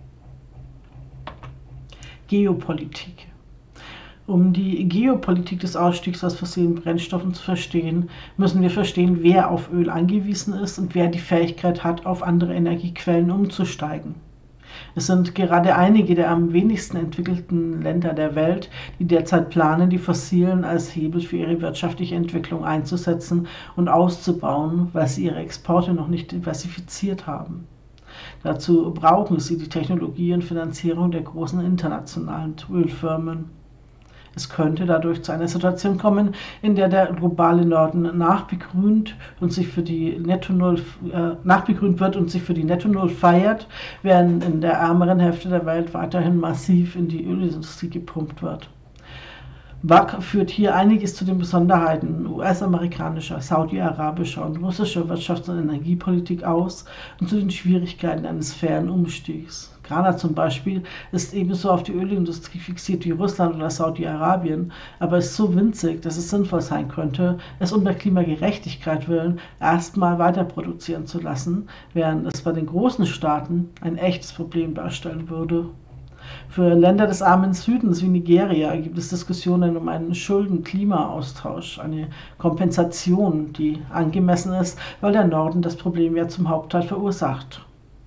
Geopolitik. Um die Geopolitik des Ausstiegs aus fossilen Brennstoffen zu verstehen, müssen wir verstehen, wer auf Öl angewiesen ist und wer die Fähigkeit hat, auf andere Energiequellen umzusteigen. Es sind gerade einige der am wenigsten entwickelten Länder der Welt, die derzeit planen, die Fossilen als Hebel für ihre wirtschaftliche Entwicklung einzusetzen und auszubauen, weil sie ihre Exporte noch nicht diversifiziert haben. Dazu brauchen sie die Technologie und Finanzierung der großen internationalen Ölfirmen. Es könnte dadurch zu einer Situation kommen, in der der globale Norden nachbegrünt und sich für die Netto Null äh, nachbegrünt wird und sich für die Netto Null feiert, während in der ärmeren Hälfte der Welt weiterhin massiv in die Ölindustrie gepumpt wird. Buck führt hier einiges zu den Besonderheiten U S-amerikanischer, saudi-arabischer und russischer Wirtschafts- und Energiepolitik aus und zu den Schwierigkeiten eines fairen Umstiegs. Ghana zum Beispiel ist ebenso auf die Ölindustrie fixiert wie Russland oder Saudi-Arabien, aber ist so winzig, dass es sinnvoll sein könnte, es um der Klimagerechtigkeit willen erstmal weiter produzieren zu lassen, während es bei den großen Staaten ein echtes Problem darstellen würde. Für Länder des armen Südens wie Nigeria gibt es Diskussionen um einen Schulden-Klima-Austausch, eine Kompensation, die angemessen ist, weil der Norden das Problem ja zum Hauptteil verursacht.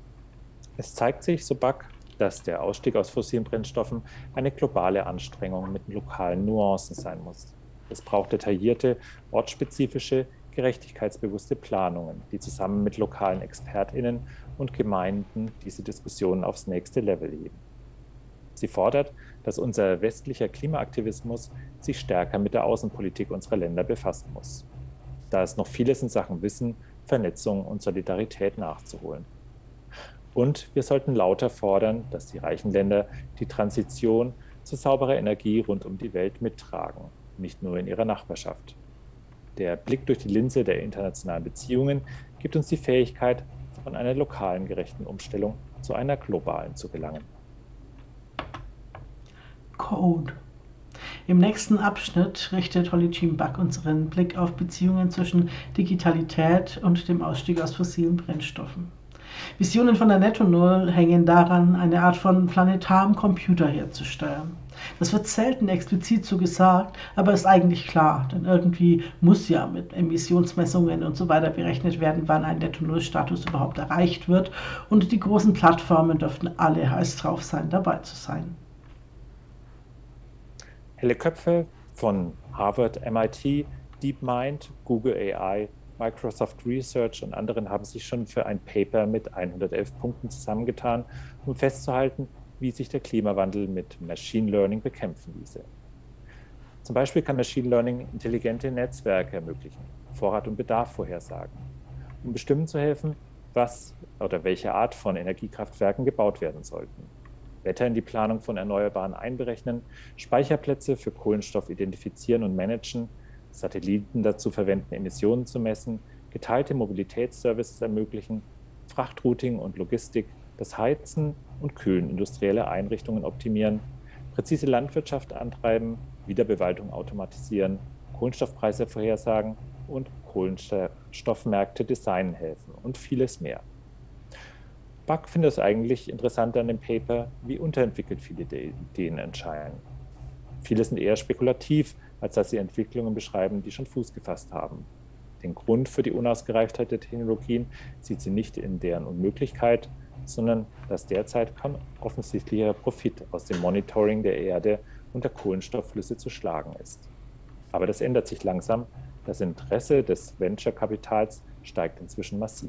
Es zeigt sich, so Buck, dass der Ausstieg aus fossilen Brennstoffen eine globale Anstrengung mit lokalen Nuancen sein muss. Es braucht detaillierte, ortsspezifische, gerechtigkeitsbewusste Planungen, die zusammen mit lokalen ExpertInnen und Gemeinden diese Diskussionen aufs nächste Level heben. Sie fordert, dass unser westlicher Klimaaktivismus sich stärker mit der Außenpolitik unserer Länder befassen muss, da es noch vieles in Sachen Wissen, Vernetzung und Solidarität nachzuholen. Und wir sollten lauter fordern, dass die reichen Länder die Transition zu sauberer Energie rund um die Welt mittragen, nicht nur in ihrer Nachbarschaft. Der Blick durch die Linse der internationalen Beziehungen gibt uns die Fähigkeit, von einer lokalen gerechten Umstellung zu einer globalen zu gelangen. Code. Im nächsten Abschnitt richtet Holly Jean Buck unseren Blick auf Beziehungen zwischen Digitalität und dem Ausstieg aus fossilen Brennstoffen. Visionen von der Netto Null hängen daran, eine Art von planetarem Computer herzustellen. Das wird selten explizit so gesagt, aber ist eigentlich klar, denn irgendwie muss ja mit Emissionsmessungen und so weiter berechnet werden, wann ein Netto Null Status überhaupt erreicht wird, und die großen Plattformen dürften alle heiß drauf sein, dabei zu sein. Helle Köpfe von Harvard, M I T, DeepMind, Google A I, Microsoft Research und anderen haben sich schon für ein Paper mit hundertelf Punkten zusammengetan, um festzuhalten, wie sich der Klimawandel mit Machine Learning bekämpfen ließe. Zum Beispiel kann Machine Learning intelligente Netzwerke ermöglichen, Vorrat und Bedarf vorhersagen, um bestimmen zu helfen, was oder welche Art von Energiekraftwerken gebaut werden sollten. Wetter in die Planung von Erneuerbaren einberechnen, Speicherplätze für Kohlenstoff identifizieren und managen, Satelliten dazu verwenden, Emissionen zu messen, geteilte Mobilitätsservices ermöglichen, Frachtrouting und Logistik, das Heizen und Kühlen industrieller Einrichtungen optimieren, präzise Landwirtschaft antreiben, Wiederbewaldung automatisieren, Kohlenstoffpreise vorhersagen und Kohlenstoffmärkte designen helfen und vieles mehr. Buck findet es eigentlich interessant an dem Paper, wie unterentwickelt viele Ideen erscheinen. Viele sind eher spekulativ, als dass sie Entwicklungen beschreiben, die schon Fuß gefasst haben. Den Grund für die Unausgereiftheit der Technologien sieht sie nicht in deren Unmöglichkeit, sondern dass derzeit kein offensichtlicher Profit aus dem Monitoring der Erde und der Kohlenstoffflüsse zu schlagen ist. Aber das ändert sich langsam. Das Interesse des Venture-Kapitals steigt inzwischen massiv.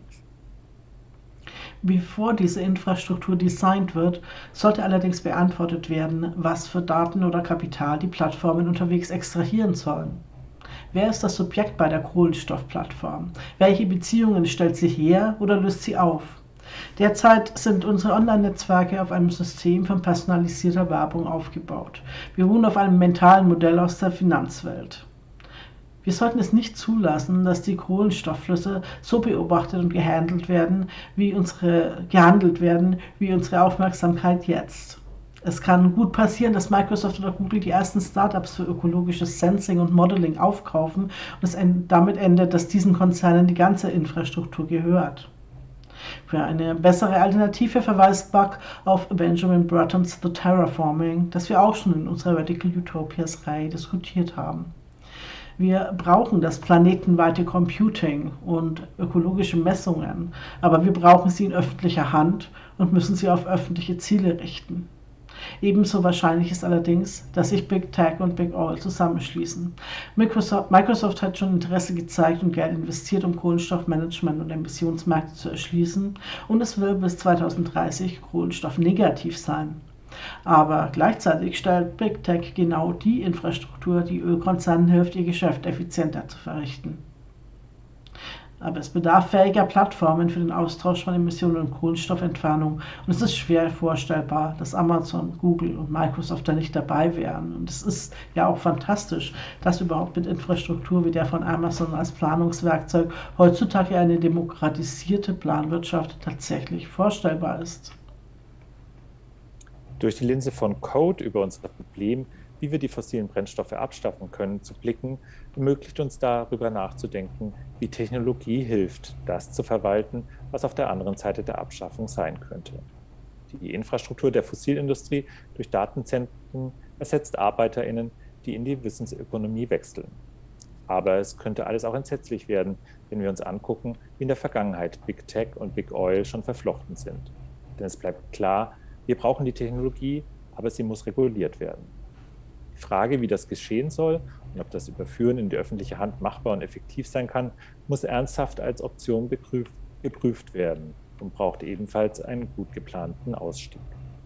Bevor diese Infrastruktur designt wird, sollte allerdings beantwortet werden, was für Daten oder Kapital die Plattformen unterwegs extrahieren sollen. Wer ist das Subjekt bei der Kohlenstoffplattform? Welche Beziehungen stellt sie her oder löst sie auf? Derzeit sind unsere Online-Netzwerke auf einem System von personalisierter Werbung aufgebaut. Wir ruhen auf einem mentalen Modell aus der Finanzwelt. Wir sollten es nicht zulassen, dass die Kohlenstoffflüsse so beobachtet und gehandelt werden, wie unsere, gehandelt werden, wie unsere Aufmerksamkeit jetzt. Es kann gut passieren, dass Microsoft oder Google die ersten Startups für ökologisches Sensing und Modeling aufkaufen und es damit endet, dass diesen Konzernen die ganze Infrastruktur gehört. Für eine bessere Alternative verweist Buck auf Benjamin Bruttons The Terraforming, das wir auch schon in unserer Radical Utopias-Reihe diskutiert haben. Wir brauchen das planetenweite Computing und ökologische Messungen, aber wir brauchen sie in öffentlicher Hand und müssen sie auf öffentliche Ziele richten. Ebenso wahrscheinlich ist allerdings, dass sich Big Tech und Big Oil zusammenschließen. Microsoft, Microsoft hat schon Interesse gezeigt und Geld investiert, um Kohlenstoffmanagement und Emissionsmärkte zu erschließen, und es will bis zweitausenddreißig kohlenstoffnegativ sein. Aber gleichzeitig stellt Big Tech genau die Infrastruktur, die Ölkonzernen hilft, ihr Geschäft effizienter zu verrichten. Aber es bedarf fähiger Plattformen für den Austausch von Emissionen und Kohlenstoffentfernung, und es ist schwer vorstellbar, dass Amazon, Google und Microsoft da nicht dabei wären. Und es ist ja auch fantastisch, dass überhaupt mit Infrastruktur wie der von Amazon als Planungswerkzeug heutzutage eine demokratisierte Planwirtschaft tatsächlich vorstellbar ist. Durch die Linse von Code über unser Problem, wie wir die fossilen Brennstoffe abschaffen können, zu blicken, ermöglicht uns darüber nachzudenken, wie Technologie hilft, das zu verwalten, was auf der anderen Seite der Abschaffung sein könnte. Die Infrastruktur der Fossilindustrie durch Datenzentren ersetzt ArbeiterInnen, die in die Wissensökonomie wechseln. Aber es könnte alles auch entsetzlich werden, wenn wir uns angucken, wie in der Vergangenheit Big Tech und Big Oil schon verflochten sind. Denn es bleibt klar, wir brauchen die Technologie, aber sie muss reguliert werden. Die Frage, wie das geschehen soll und ob das Überführen in die öffentliche Hand machbar und effektiv sein kann, muss ernsthaft als Option beprüft, geprüft werden und braucht ebenfalls einen gut geplanten Ausstieg.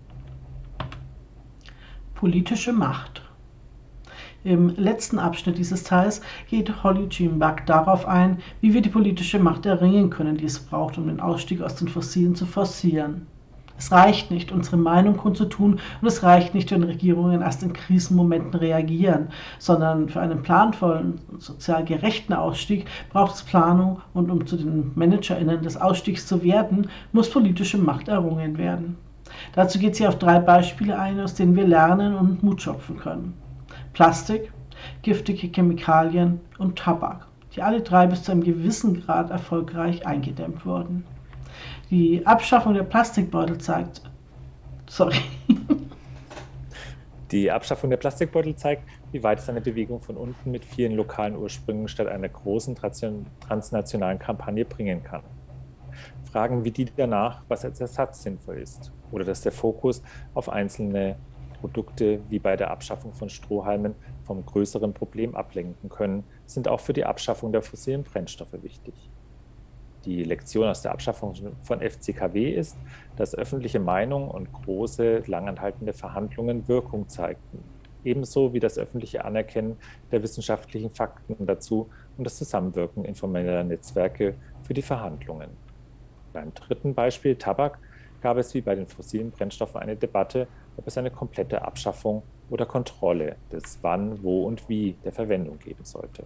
Politische Macht. Im letzten Abschnitt dieses Teils geht Holly Jean Buck darauf ein, wie wir die politische Macht erringen können, die es braucht, um den Ausstieg aus den Fossilen zu forcieren. Es reicht nicht, unsere Meinung kundzutun, und es reicht nicht, wenn Regierungen erst in Krisenmomenten reagieren, sondern für einen planvollen und sozial gerechten Ausstieg braucht es Planung, und um zu den ManagerInnen des Ausstiegs zu werden, muss politische Macht errungen werden. Dazu geht sie auf drei Beispiele ein, aus denen wir lernen und Mut schöpfen können. Plastik, giftige Chemikalien und Tabak, die alle drei bis zu einem gewissen Grad erfolgreich eingedämmt wurden. Die Abschaffung der Plastikbeutel zeigt, sorry. Die Abschaffung der Plastikbeutel zeigt, wie weit es eine Bewegung von unten mit vielen lokalen Ursprüngen statt einer großen transnationalen Kampagne bringen kann. Fragen wie die danach, was als Ersatz sinnvoll ist, oder dass der Fokus auf einzelne Produkte wie bei der Abschaffung von Strohhalmen vom größeren Problem ablenken können, sind auch für die Abschaffung der fossilen Brennstoffe wichtig. Die Lektion aus der Abschaffung von F C K W ist, dass öffentliche Meinung und große, langanhaltende Verhandlungen Wirkung zeigten, ebenso wie das öffentliche Anerkennen der wissenschaftlichen Fakten dazu und das Zusammenwirken informeller Netzwerke für die Verhandlungen. Beim dritten Beispiel Tabak gab es wie bei den fossilen Brennstoffen eine Debatte, ob es eine komplette Abschaffung oder Kontrolle des Wann, Wo und Wie der Verwendung geben sollte.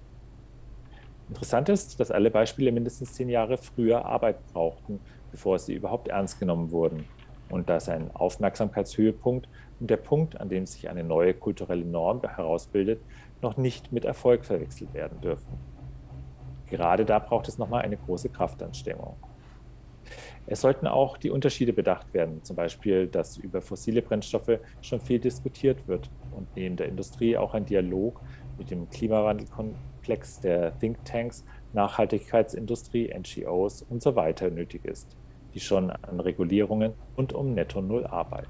Interessant ist, dass alle Beispiele mindestens zehn Jahre früher Arbeit brauchten, bevor sie überhaupt ernst genommen wurden, und dass ein Aufmerksamkeitshöhepunkt und der Punkt, an dem sich eine neue kulturelle Norm herausbildet, noch nicht mit Erfolg verwechselt werden dürfen. Gerade da braucht es nochmal eine große Kraftanstrengung. Es sollten auch die Unterschiede bedacht werden, zum Beispiel, dass über fossile Brennstoffe schon viel diskutiert wird und neben der Industrie auch ein Dialog mit dem Klimawandelkomplex der Thinktanks, Nachhaltigkeitsindustrie, N G Os und so weiter nötig ist, die schon an Regulierungen und um Netto Null arbeiten.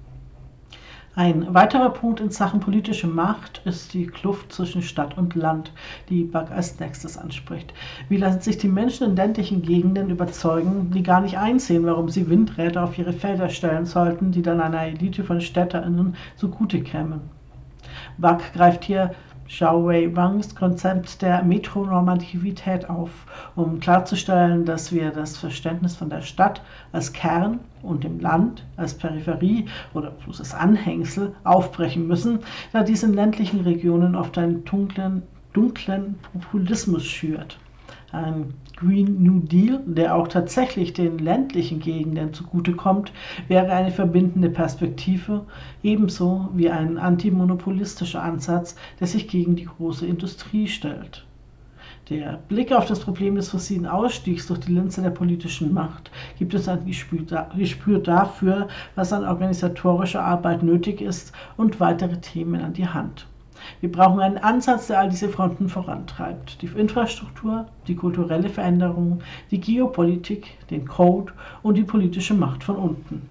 Ein weiterer Punkt in Sachen politische Macht ist die Kluft zwischen Stadt und Land, die Buck als nächstes anspricht. Wie lassen sich die Menschen in ländlichen Gegenden überzeugen, die gar nicht einsehen, warum sie Windräder auf ihre Felder stellen sollten, die dann einer Elite von StädterInnen zugute kämen? Buck greift hier Zhao Wei Wangs Konzept der Metronormativität auf, um klarzustellen, dass wir das Verständnis von der Stadt als Kern und dem Land als Peripherie oder bloßes Anhängsel aufbrechen müssen, da dies in ländlichen Regionen oft einen dunklen, dunklen Populismus schürt. Ein Green New Deal, der auch tatsächlich den ländlichen Gegenden zugutekommt, wäre eine verbindende Perspektive, ebenso wie ein antimonopolistischer Ansatz, der sich gegen die große Industrie stellt. Der Blick auf das Problem des fossilen Ausstiegs durch die Linse der politischen Macht gibt uns ein Gespür dafür, was an organisatorischer Arbeit nötig ist, und weitere Themen an die Hand. Wir brauchen einen Ansatz, der all diese Fronten vorantreibt. Die Infrastruktur, die kulturelle Veränderung, die Geopolitik, den Code und die politische Macht von unten.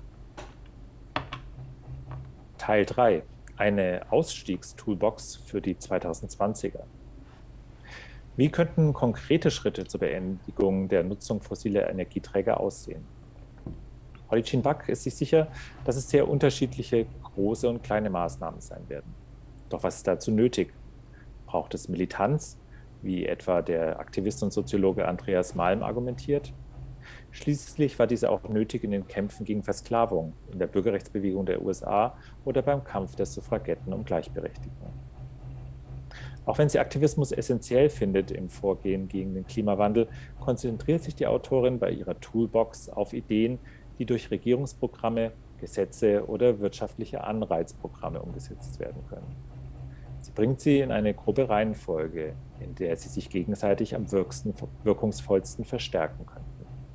Teil drei. Eine Ausstiegstoolbox für die zweitausendzwanziger. Wie könnten konkrete Schritte zur Beendigung der Nutzung fossiler Energieträger aussehen? Holly Jean Buck ist sich sicher, dass es sehr unterschiedliche große und kleine Maßnahmen sein werden. Doch was ist dazu nötig? Braucht es Militanz, wie etwa der Aktivist und Soziologe Andreas Malm argumentiert? Schließlich war diese auch nötig in den Kämpfen gegen Versklavung, in der Bürgerrechtsbewegung der U S A oder beim Kampf der Suffragetten um Gleichberechtigung. Auch wenn sie Aktivismus essentiell findet im Vorgehen gegen den Klimawandel, konzentriert sich die Autorin bei ihrer Toolbox auf Ideen, die durch Regierungsprogramme, Gesetze oder wirtschaftliche Anreizprogramme umgesetzt werden können. Sie bringt sie in eine grobe Reihenfolge, in der sie sich gegenseitig am wirkungsvollsten verstärken könnten.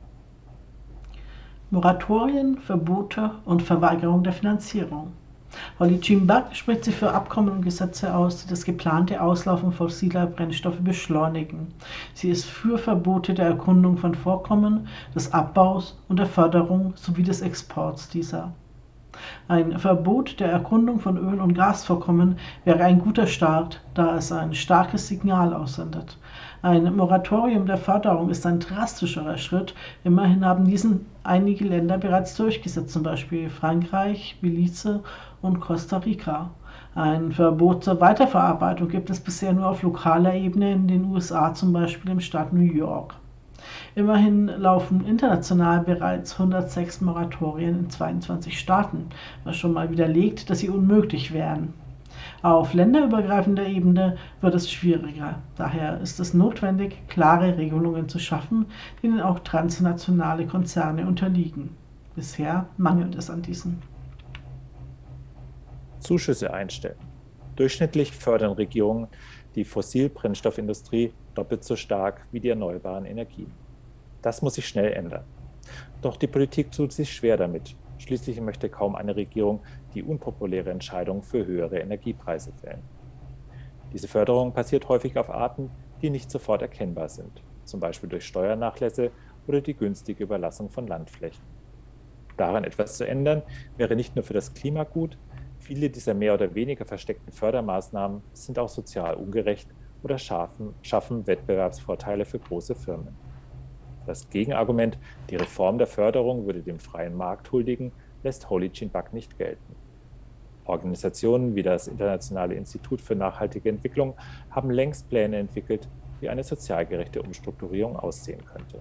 Moratorien, Verbote und Verweigerung der Finanzierung. Holly Jean Buck spricht sich für Abkommen und Gesetze aus, die das geplante Auslaufen fossiler Brennstoffe beschleunigen. Sie ist für Verbote der Erkundung von Vorkommen, des Abbaus und der Förderung sowie des Exports dieser. Ein Verbot der Erkundung von Öl- und Gasvorkommen wäre ein guter Start, da es ein starkes Signal aussendet. Ein Moratorium der Förderung ist ein drastischerer Schritt. Immerhin haben diesen einige Länder bereits durchgesetzt, zum Beispiel Frankreich, Belize und Costa Rica. Ein Verbot zur Weiterverarbeitung gibt es bisher nur auf lokaler Ebene in den U S A, zum Beispiel im Staat New York. Immerhin laufen international bereits hundertsechs Moratorien in zweiundzwanzig Staaten, was schon mal widerlegt, dass sie unmöglich wären. Auf länderübergreifender Ebene wird es schwieriger. Daher ist es notwendig, klare Regelungen zu schaffen, denen auch transnationale Konzerne unterliegen. Bisher mangelt es an diesen. Zuschüsse einstellen. Durchschnittlich fördern Regierungen die Fossilbrennstoffindustrie doppelt so stark wie die erneuerbaren Energien. Das muss sich schnell ändern. Doch die Politik tut sich schwer damit. Schließlich möchte kaum eine Regierung die unpopuläre Entscheidung für höhere Energiepreise fällen. Diese Förderung passiert häufig auf Arten, die nicht sofort erkennbar sind, zum Beispiel durch Steuernachlässe oder die günstige Überlassung von Landflächen. Daran etwas zu ändern, wäre nicht nur für das Klima gut, viele dieser mehr oder weniger versteckten Fördermaßnahmen sind auch sozial ungerecht oder schaffen, schaffen Wettbewerbsvorteile für große Firmen. Das Gegenargument, die Reform der Förderung würde dem freien Markt huldigen, lässt Holly Jean Buck nicht gelten. Organisationen wie das Internationale Institut für nachhaltige Entwicklung haben längst Pläne entwickelt, wie eine sozial gerechte Umstrukturierung aussehen könnte.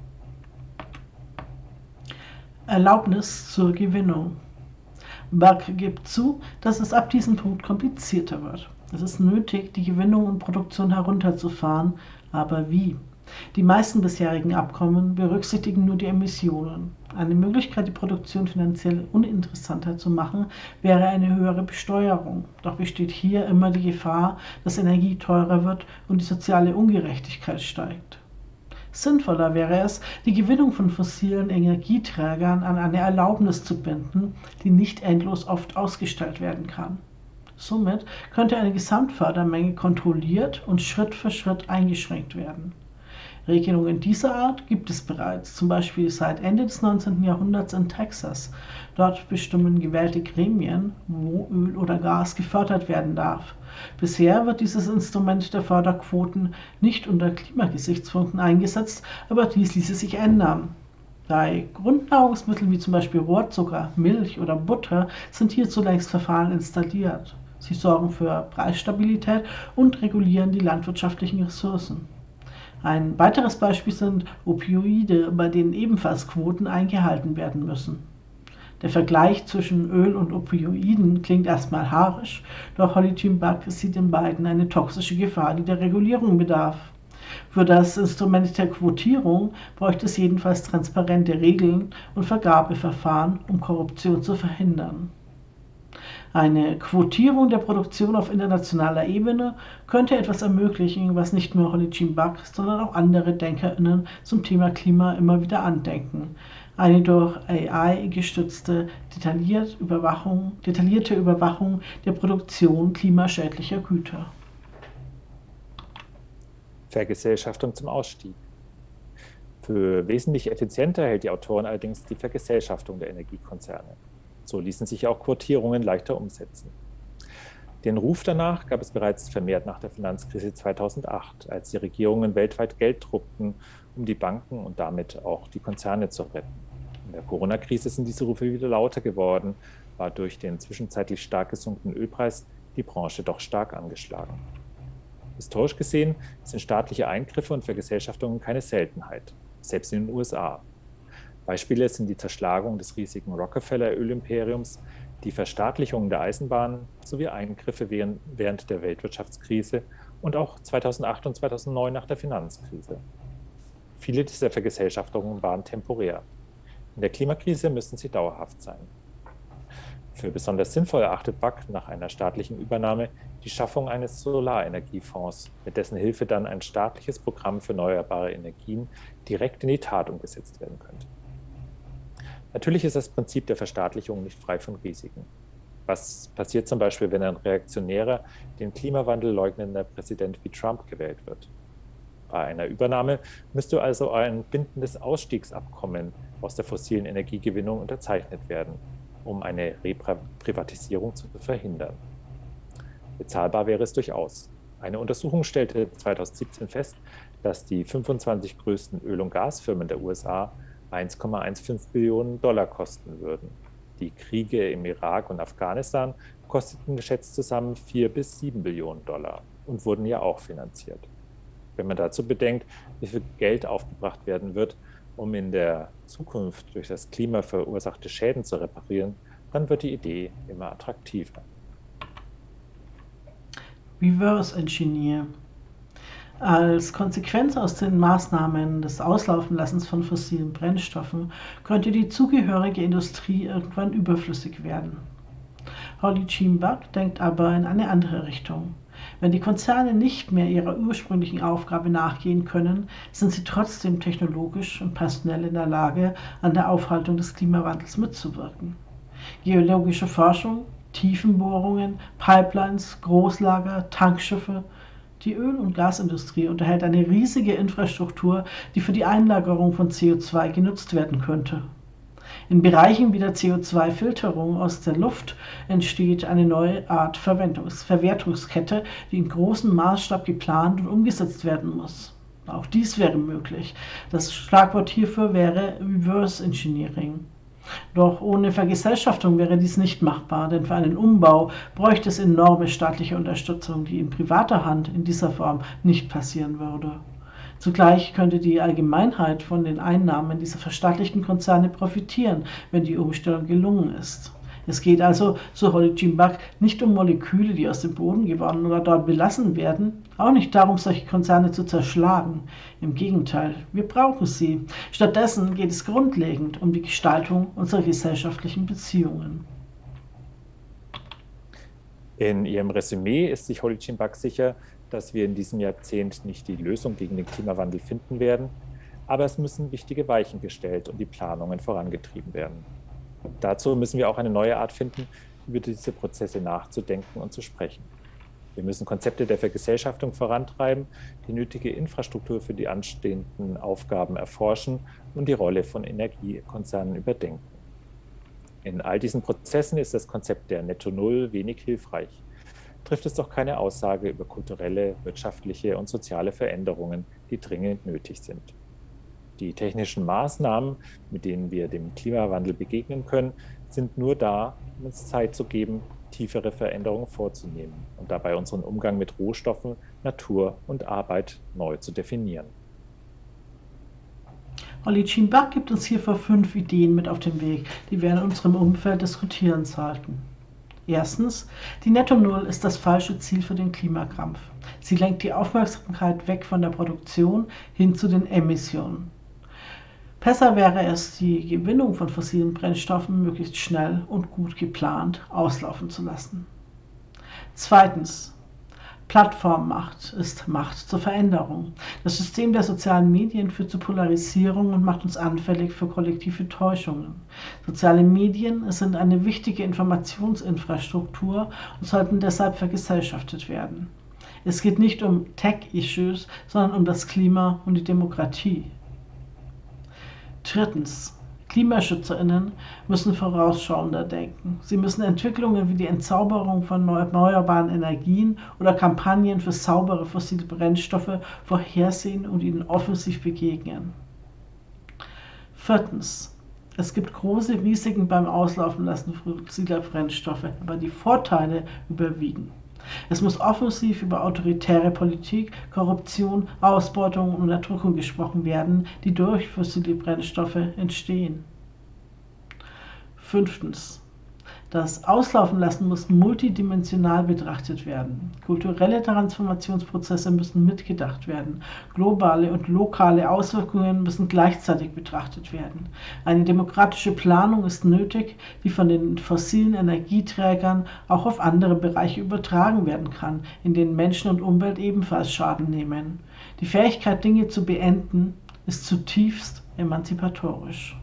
Erlaubnis zur Gewinnung. Buck gibt zu, dass es ab diesem Punkt komplizierter wird. Es ist nötig, die Gewinnung und Produktion herunterzufahren, aber wie? Die meisten bisherigen Abkommen berücksichtigen nur die Emissionen. Eine Möglichkeit, die Produktion finanziell uninteressanter zu machen, wäre eine höhere Besteuerung. Doch besteht hier immer die Gefahr, dass Energie teurer wird und die soziale Ungerechtigkeit steigt. Sinnvoller wäre es, die Gewinnung von fossilen Energieträgern an eine Erlaubnis zu binden, die nicht endlos oft ausgestellt werden kann. Somit könnte eine Gesamtfördermenge kontrolliert und Schritt für Schritt eingeschränkt werden. Regelungen dieser Art gibt es bereits, zum Beispiel seit Ende des neunzehnten Jahrhunderts in Texas. Dort bestimmen gewählte Gremien, wo Öl oder Gas gefördert werden darf. Bisher wird dieses Instrument der Förderquoten nicht unter Klimagesichtspunkten eingesetzt, aber dies ließe sich ändern. Bei Grundnahrungsmitteln wie zum Beispiel Rohrzucker, Milch oder Butter sind hierzu längst Verfahren installiert. Sie sorgen für Preisstabilität und regulieren die landwirtschaftlichen Ressourcen. Ein weiteres Beispiel sind Opioide, bei denen ebenfalls Quoten eingehalten werden müssen. Der Vergleich zwischen Öl und Opioiden klingt erstmal haarisch, doch Holly Jean Buck sieht in beiden eine toxische Gefahr, die der Regulierung bedarf. Für das Instrument der Quotierung bräuchte es jedenfalls transparente Regeln und Vergabeverfahren, um Korruption zu verhindern. Eine Quotierung der Produktion auf internationaler Ebene könnte etwas ermöglichen, was nicht nur Holly Jean Buck, sondern auch andere DenkerInnen zum Thema Klima immer wieder andenken. eine durch A I gestützte detaillierte Überwachung, detaillierte Überwachung der Produktion klimaschädlicher Güter. Vergesellschaftung zum Ausstieg. Für wesentlich effizienter hält die Autorin allerdings die Vergesellschaftung der Energiekonzerne. So ließen sich auch Quotierungen leichter umsetzen. Den Ruf danach gab es bereits vermehrt nach der Finanzkrise zweitausendacht, als die Regierungen weltweit Geld druckten, um die Banken und damit auch die Konzerne zu retten. In der Corona-Krise sind diese Rufe wieder lauter geworden, war durch den zwischenzeitlich stark gesunkenen Ölpreis die Branche doch stark angeschlagen. Historisch gesehen sind staatliche Eingriffe und Vergesellschaftungen keine Seltenheit, selbst in den U S A. Beispiele sind die Zerschlagung des riesigen Rockefeller-Ölimperiums, die Verstaatlichung der Eisenbahn sowie Eingriffe während der Weltwirtschaftskrise und auch zweitausendacht und zweitausendneun nach der Finanzkrise. Viele dieser Vergesellschaftungen waren temporär. In der Klimakrise müssen sie dauerhaft sein. Für besonders sinnvoll erachtet B A C nach einer staatlichen Übernahme die Schaffung eines Solarenergiefonds, mit dessen Hilfe dann ein staatliches Programm für erneuerbare Energien direkt in die Tat umgesetzt werden könnte. Natürlich ist das Prinzip der Verstaatlichung nicht frei von Risiken. Was passiert zum Beispiel, wenn ein reaktionärer, den Klimawandel leugnender Präsident wie Trump gewählt wird? Bei einer Übernahme müsste also ein bindendes Ausstiegsabkommen aus der fossilen Energiegewinnung unterzeichnet werden, um eine Reprivatisierung zu verhindern. Bezahlbar wäre es durchaus. Eine Untersuchung stellte zweitausendsiebzehn fest, dass die fünfundzwanzig größten Öl- und Gasfirmen der U S A eins Komma fünfzehn Billionen Dollar kosten würden. Die Kriege im Irak und Afghanistan kosteten geschätzt zusammen vier bis sieben Billionen Dollar und wurden ja auch finanziert. Wenn man dazu bedenkt, wie viel Geld aufgebracht werden wird, um in der Zukunft durch das Klima verursachte Schäden zu reparieren, dann wird die Idee immer attraktiver. Reverse Engineer. Als Konsequenz aus den Maßnahmen des Auslaufenlassens von fossilen Brennstoffen könnte die zugehörige Industrie irgendwann überflüssig werden. Holly Jean Buck denkt aber in eine andere Richtung. Wenn die Konzerne nicht mehr ihrer ursprünglichen Aufgabe nachgehen können, sind sie trotzdem technologisch und personell in der Lage, an der Aufhaltung des Klimawandels mitzuwirken. Geologische Forschung, Tiefenbohrungen, Pipelines, Großlager, Tankschiffe. Die Öl- und Gasindustrie unterhält eine riesige Infrastruktur, die für die Einlagerung von C O zwei genutzt werden könnte. In Bereichen wie der C O zwei Filterung aus der Luft entsteht eine neue Art Verwendungs- Verwertungskette, die in großem Maßstab geplant und umgesetzt werden muss. Auch dies wäre möglich. Das Schlagwort hierfür wäre Reverse Engineering. Doch ohne Vergesellschaftung wäre dies nicht machbar, denn für einen Umbau bräuchte es enorme staatliche Unterstützung, die in privater Hand in dieser Form nicht passieren würde. Zugleich könnte die Allgemeinheit von den Einnahmen dieser verstaatlichten Konzerne profitieren, wenn die Umstellung gelungen ist. Es geht also, so Holly Jean Buck, nicht um Moleküle, die aus dem Boden gewonnen oder dort belassen werden, auch nicht darum, solche Konzerne zu zerschlagen. Im Gegenteil, wir brauchen sie. Stattdessen geht es grundlegend um die Gestaltung unserer gesellschaftlichen Beziehungen. In ihrem Resümee ist sich Holly Jean Buck sicher, dass wir in diesem Jahrzehnt nicht die Lösung gegen den Klimawandel finden werden, aber es müssen wichtige Weichen gestellt und die Planungen vorangetrieben werden. Dazu müssen wir auch eine neue Art finden, über diese Prozesse nachzudenken und zu sprechen. Wir müssen Konzepte der Vergesellschaftung vorantreiben, die nötige Infrastruktur für die anstehenden Aufgaben erforschen und die Rolle von Energiekonzernen überdenken. In all diesen Prozessen ist das Konzept der Netto Null wenig hilfreich. Trifft es doch keine Aussage über kulturelle, wirtschaftliche und soziale Veränderungen, die dringend nötig sind. Die technischen Maßnahmen, mit denen wir dem Klimawandel begegnen können, sind nur da, um uns Zeit zu geben, tiefere Veränderungen vorzunehmen und dabei unseren Umgang mit Rohstoffen, Natur und Arbeit neu zu definieren. Holly Jean Buck gibt uns hierfür fünf Ideen mit auf den Weg, die wir in unserem Umfeld diskutieren sollten. Erstens, die Netto Null ist das falsche Ziel für den Klimakampf. Sie lenkt die Aufmerksamkeit weg von der Produktion hin zu den Emissionen. Besser wäre es, die Gewinnung von fossilen Brennstoffen möglichst schnell und gut geplant auslaufen zu lassen. Zweitens, Plattformmacht ist Macht zur Veränderung. Das System der sozialen Medien führt zu Polarisierung und macht uns anfällig für kollektive Täuschungen. Soziale Medien sind eine wichtige Informationsinfrastruktur und sollten deshalb vergesellschaftet werden. Es geht nicht um Tech-Issues, sondern um das Klima und die Demokratie. Drittens. KlimaschützerInnen müssen vorausschauender denken. Sie müssen Entwicklungen wie die Entzauberung von erneuerbaren Energien oder Kampagnen für saubere fossile Brennstoffe vorhersehen und ihnen offensiv begegnen. Viertens. Es gibt große Risiken beim Auslaufen lassen fossiler Brennstoffe, aber die Vorteile überwiegen. Es muss offensiv über autoritäre Politik, Korruption, Ausbeutung und Unterdrückung gesprochen werden, die durch fossile Brennstoffe entstehen. Fünftens. Das Auslaufenlassen muss multidimensional betrachtet werden. Kulturelle Transformationsprozesse müssen mitgedacht werden. Globale und lokale Auswirkungen müssen gleichzeitig betrachtet werden. Eine demokratische Planung ist nötig, die von den fossilen Energieträgern auch auf andere Bereiche übertragen werden kann, in denen Menschen und Umwelt ebenfalls Schaden nehmen. Die Fähigkeit, Dinge zu beenden, ist zutiefst emanzipatorisch.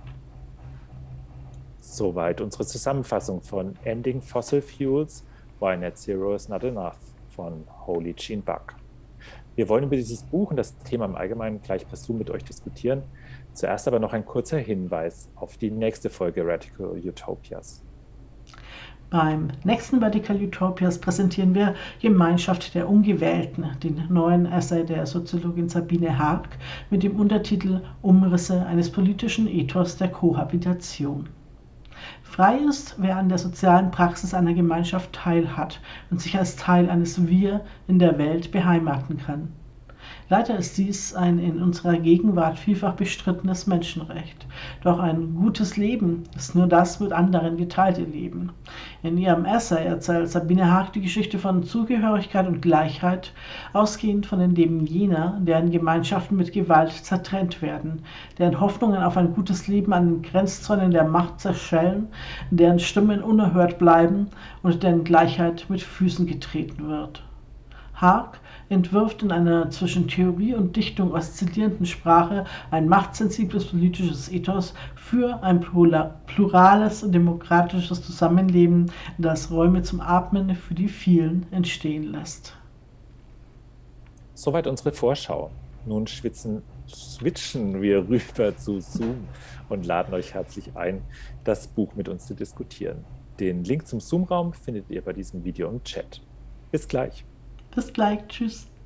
Soweit unsere Zusammenfassung von Ending Fossil Fuels, Why Net Zero is Not Enough von Holy Jean Buck. Wir wollen über dieses Buch und das Thema im Allgemeinen gleich per Zoom mit euch diskutieren. Zuerst aber noch ein kurzer Hinweis auf die nächste Folge Radical Utopias. Beim nächsten Radical Utopias präsentieren wir Gemeinschaft der Ungewählten, den neuen Essay der Soziologin Sabine Haag mit dem Untertitel Umrisse eines politischen Ethos der Kohabitation. Frei ist, wer an der sozialen Praxis einer Gemeinschaft teilhat und sich als Teil eines Wir in der Welt beheimaten kann. Leider ist dies ein in unserer Gegenwart vielfach bestrittenes Menschenrecht. Doch ein gutes Leben ist nur das mit anderen geteilte Leben. In ihrem Essay erzählt Sabine Haag die Geschichte von Zugehörigkeit und Gleichheit, ausgehend von den Leben jener, deren Gemeinschaften mit Gewalt zertrennt werden, deren Hoffnungen auf ein gutes Leben an den Grenzzäunen der Macht zerschellen, deren Stimmen unerhört bleiben und deren Gleichheit mit Füßen getreten wird. Haag entwirft in einer zwischen Theorie und Dichtung oszillierenden Sprache ein machtsensibles politisches Ethos für ein plurales und demokratisches Zusammenleben, das Räume zum Atmen für die vielen entstehen lässt. Soweit unsere Vorschau. Nun schwitzen, switchen wir rüber zu Zoom und laden euch herzlich ein, das Buch mit uns zu diskutieren. Den Link zum Zoom-Raum findet ihr bei diesem Video im Chat. Bis gleich. Bis gleich. Tschüss.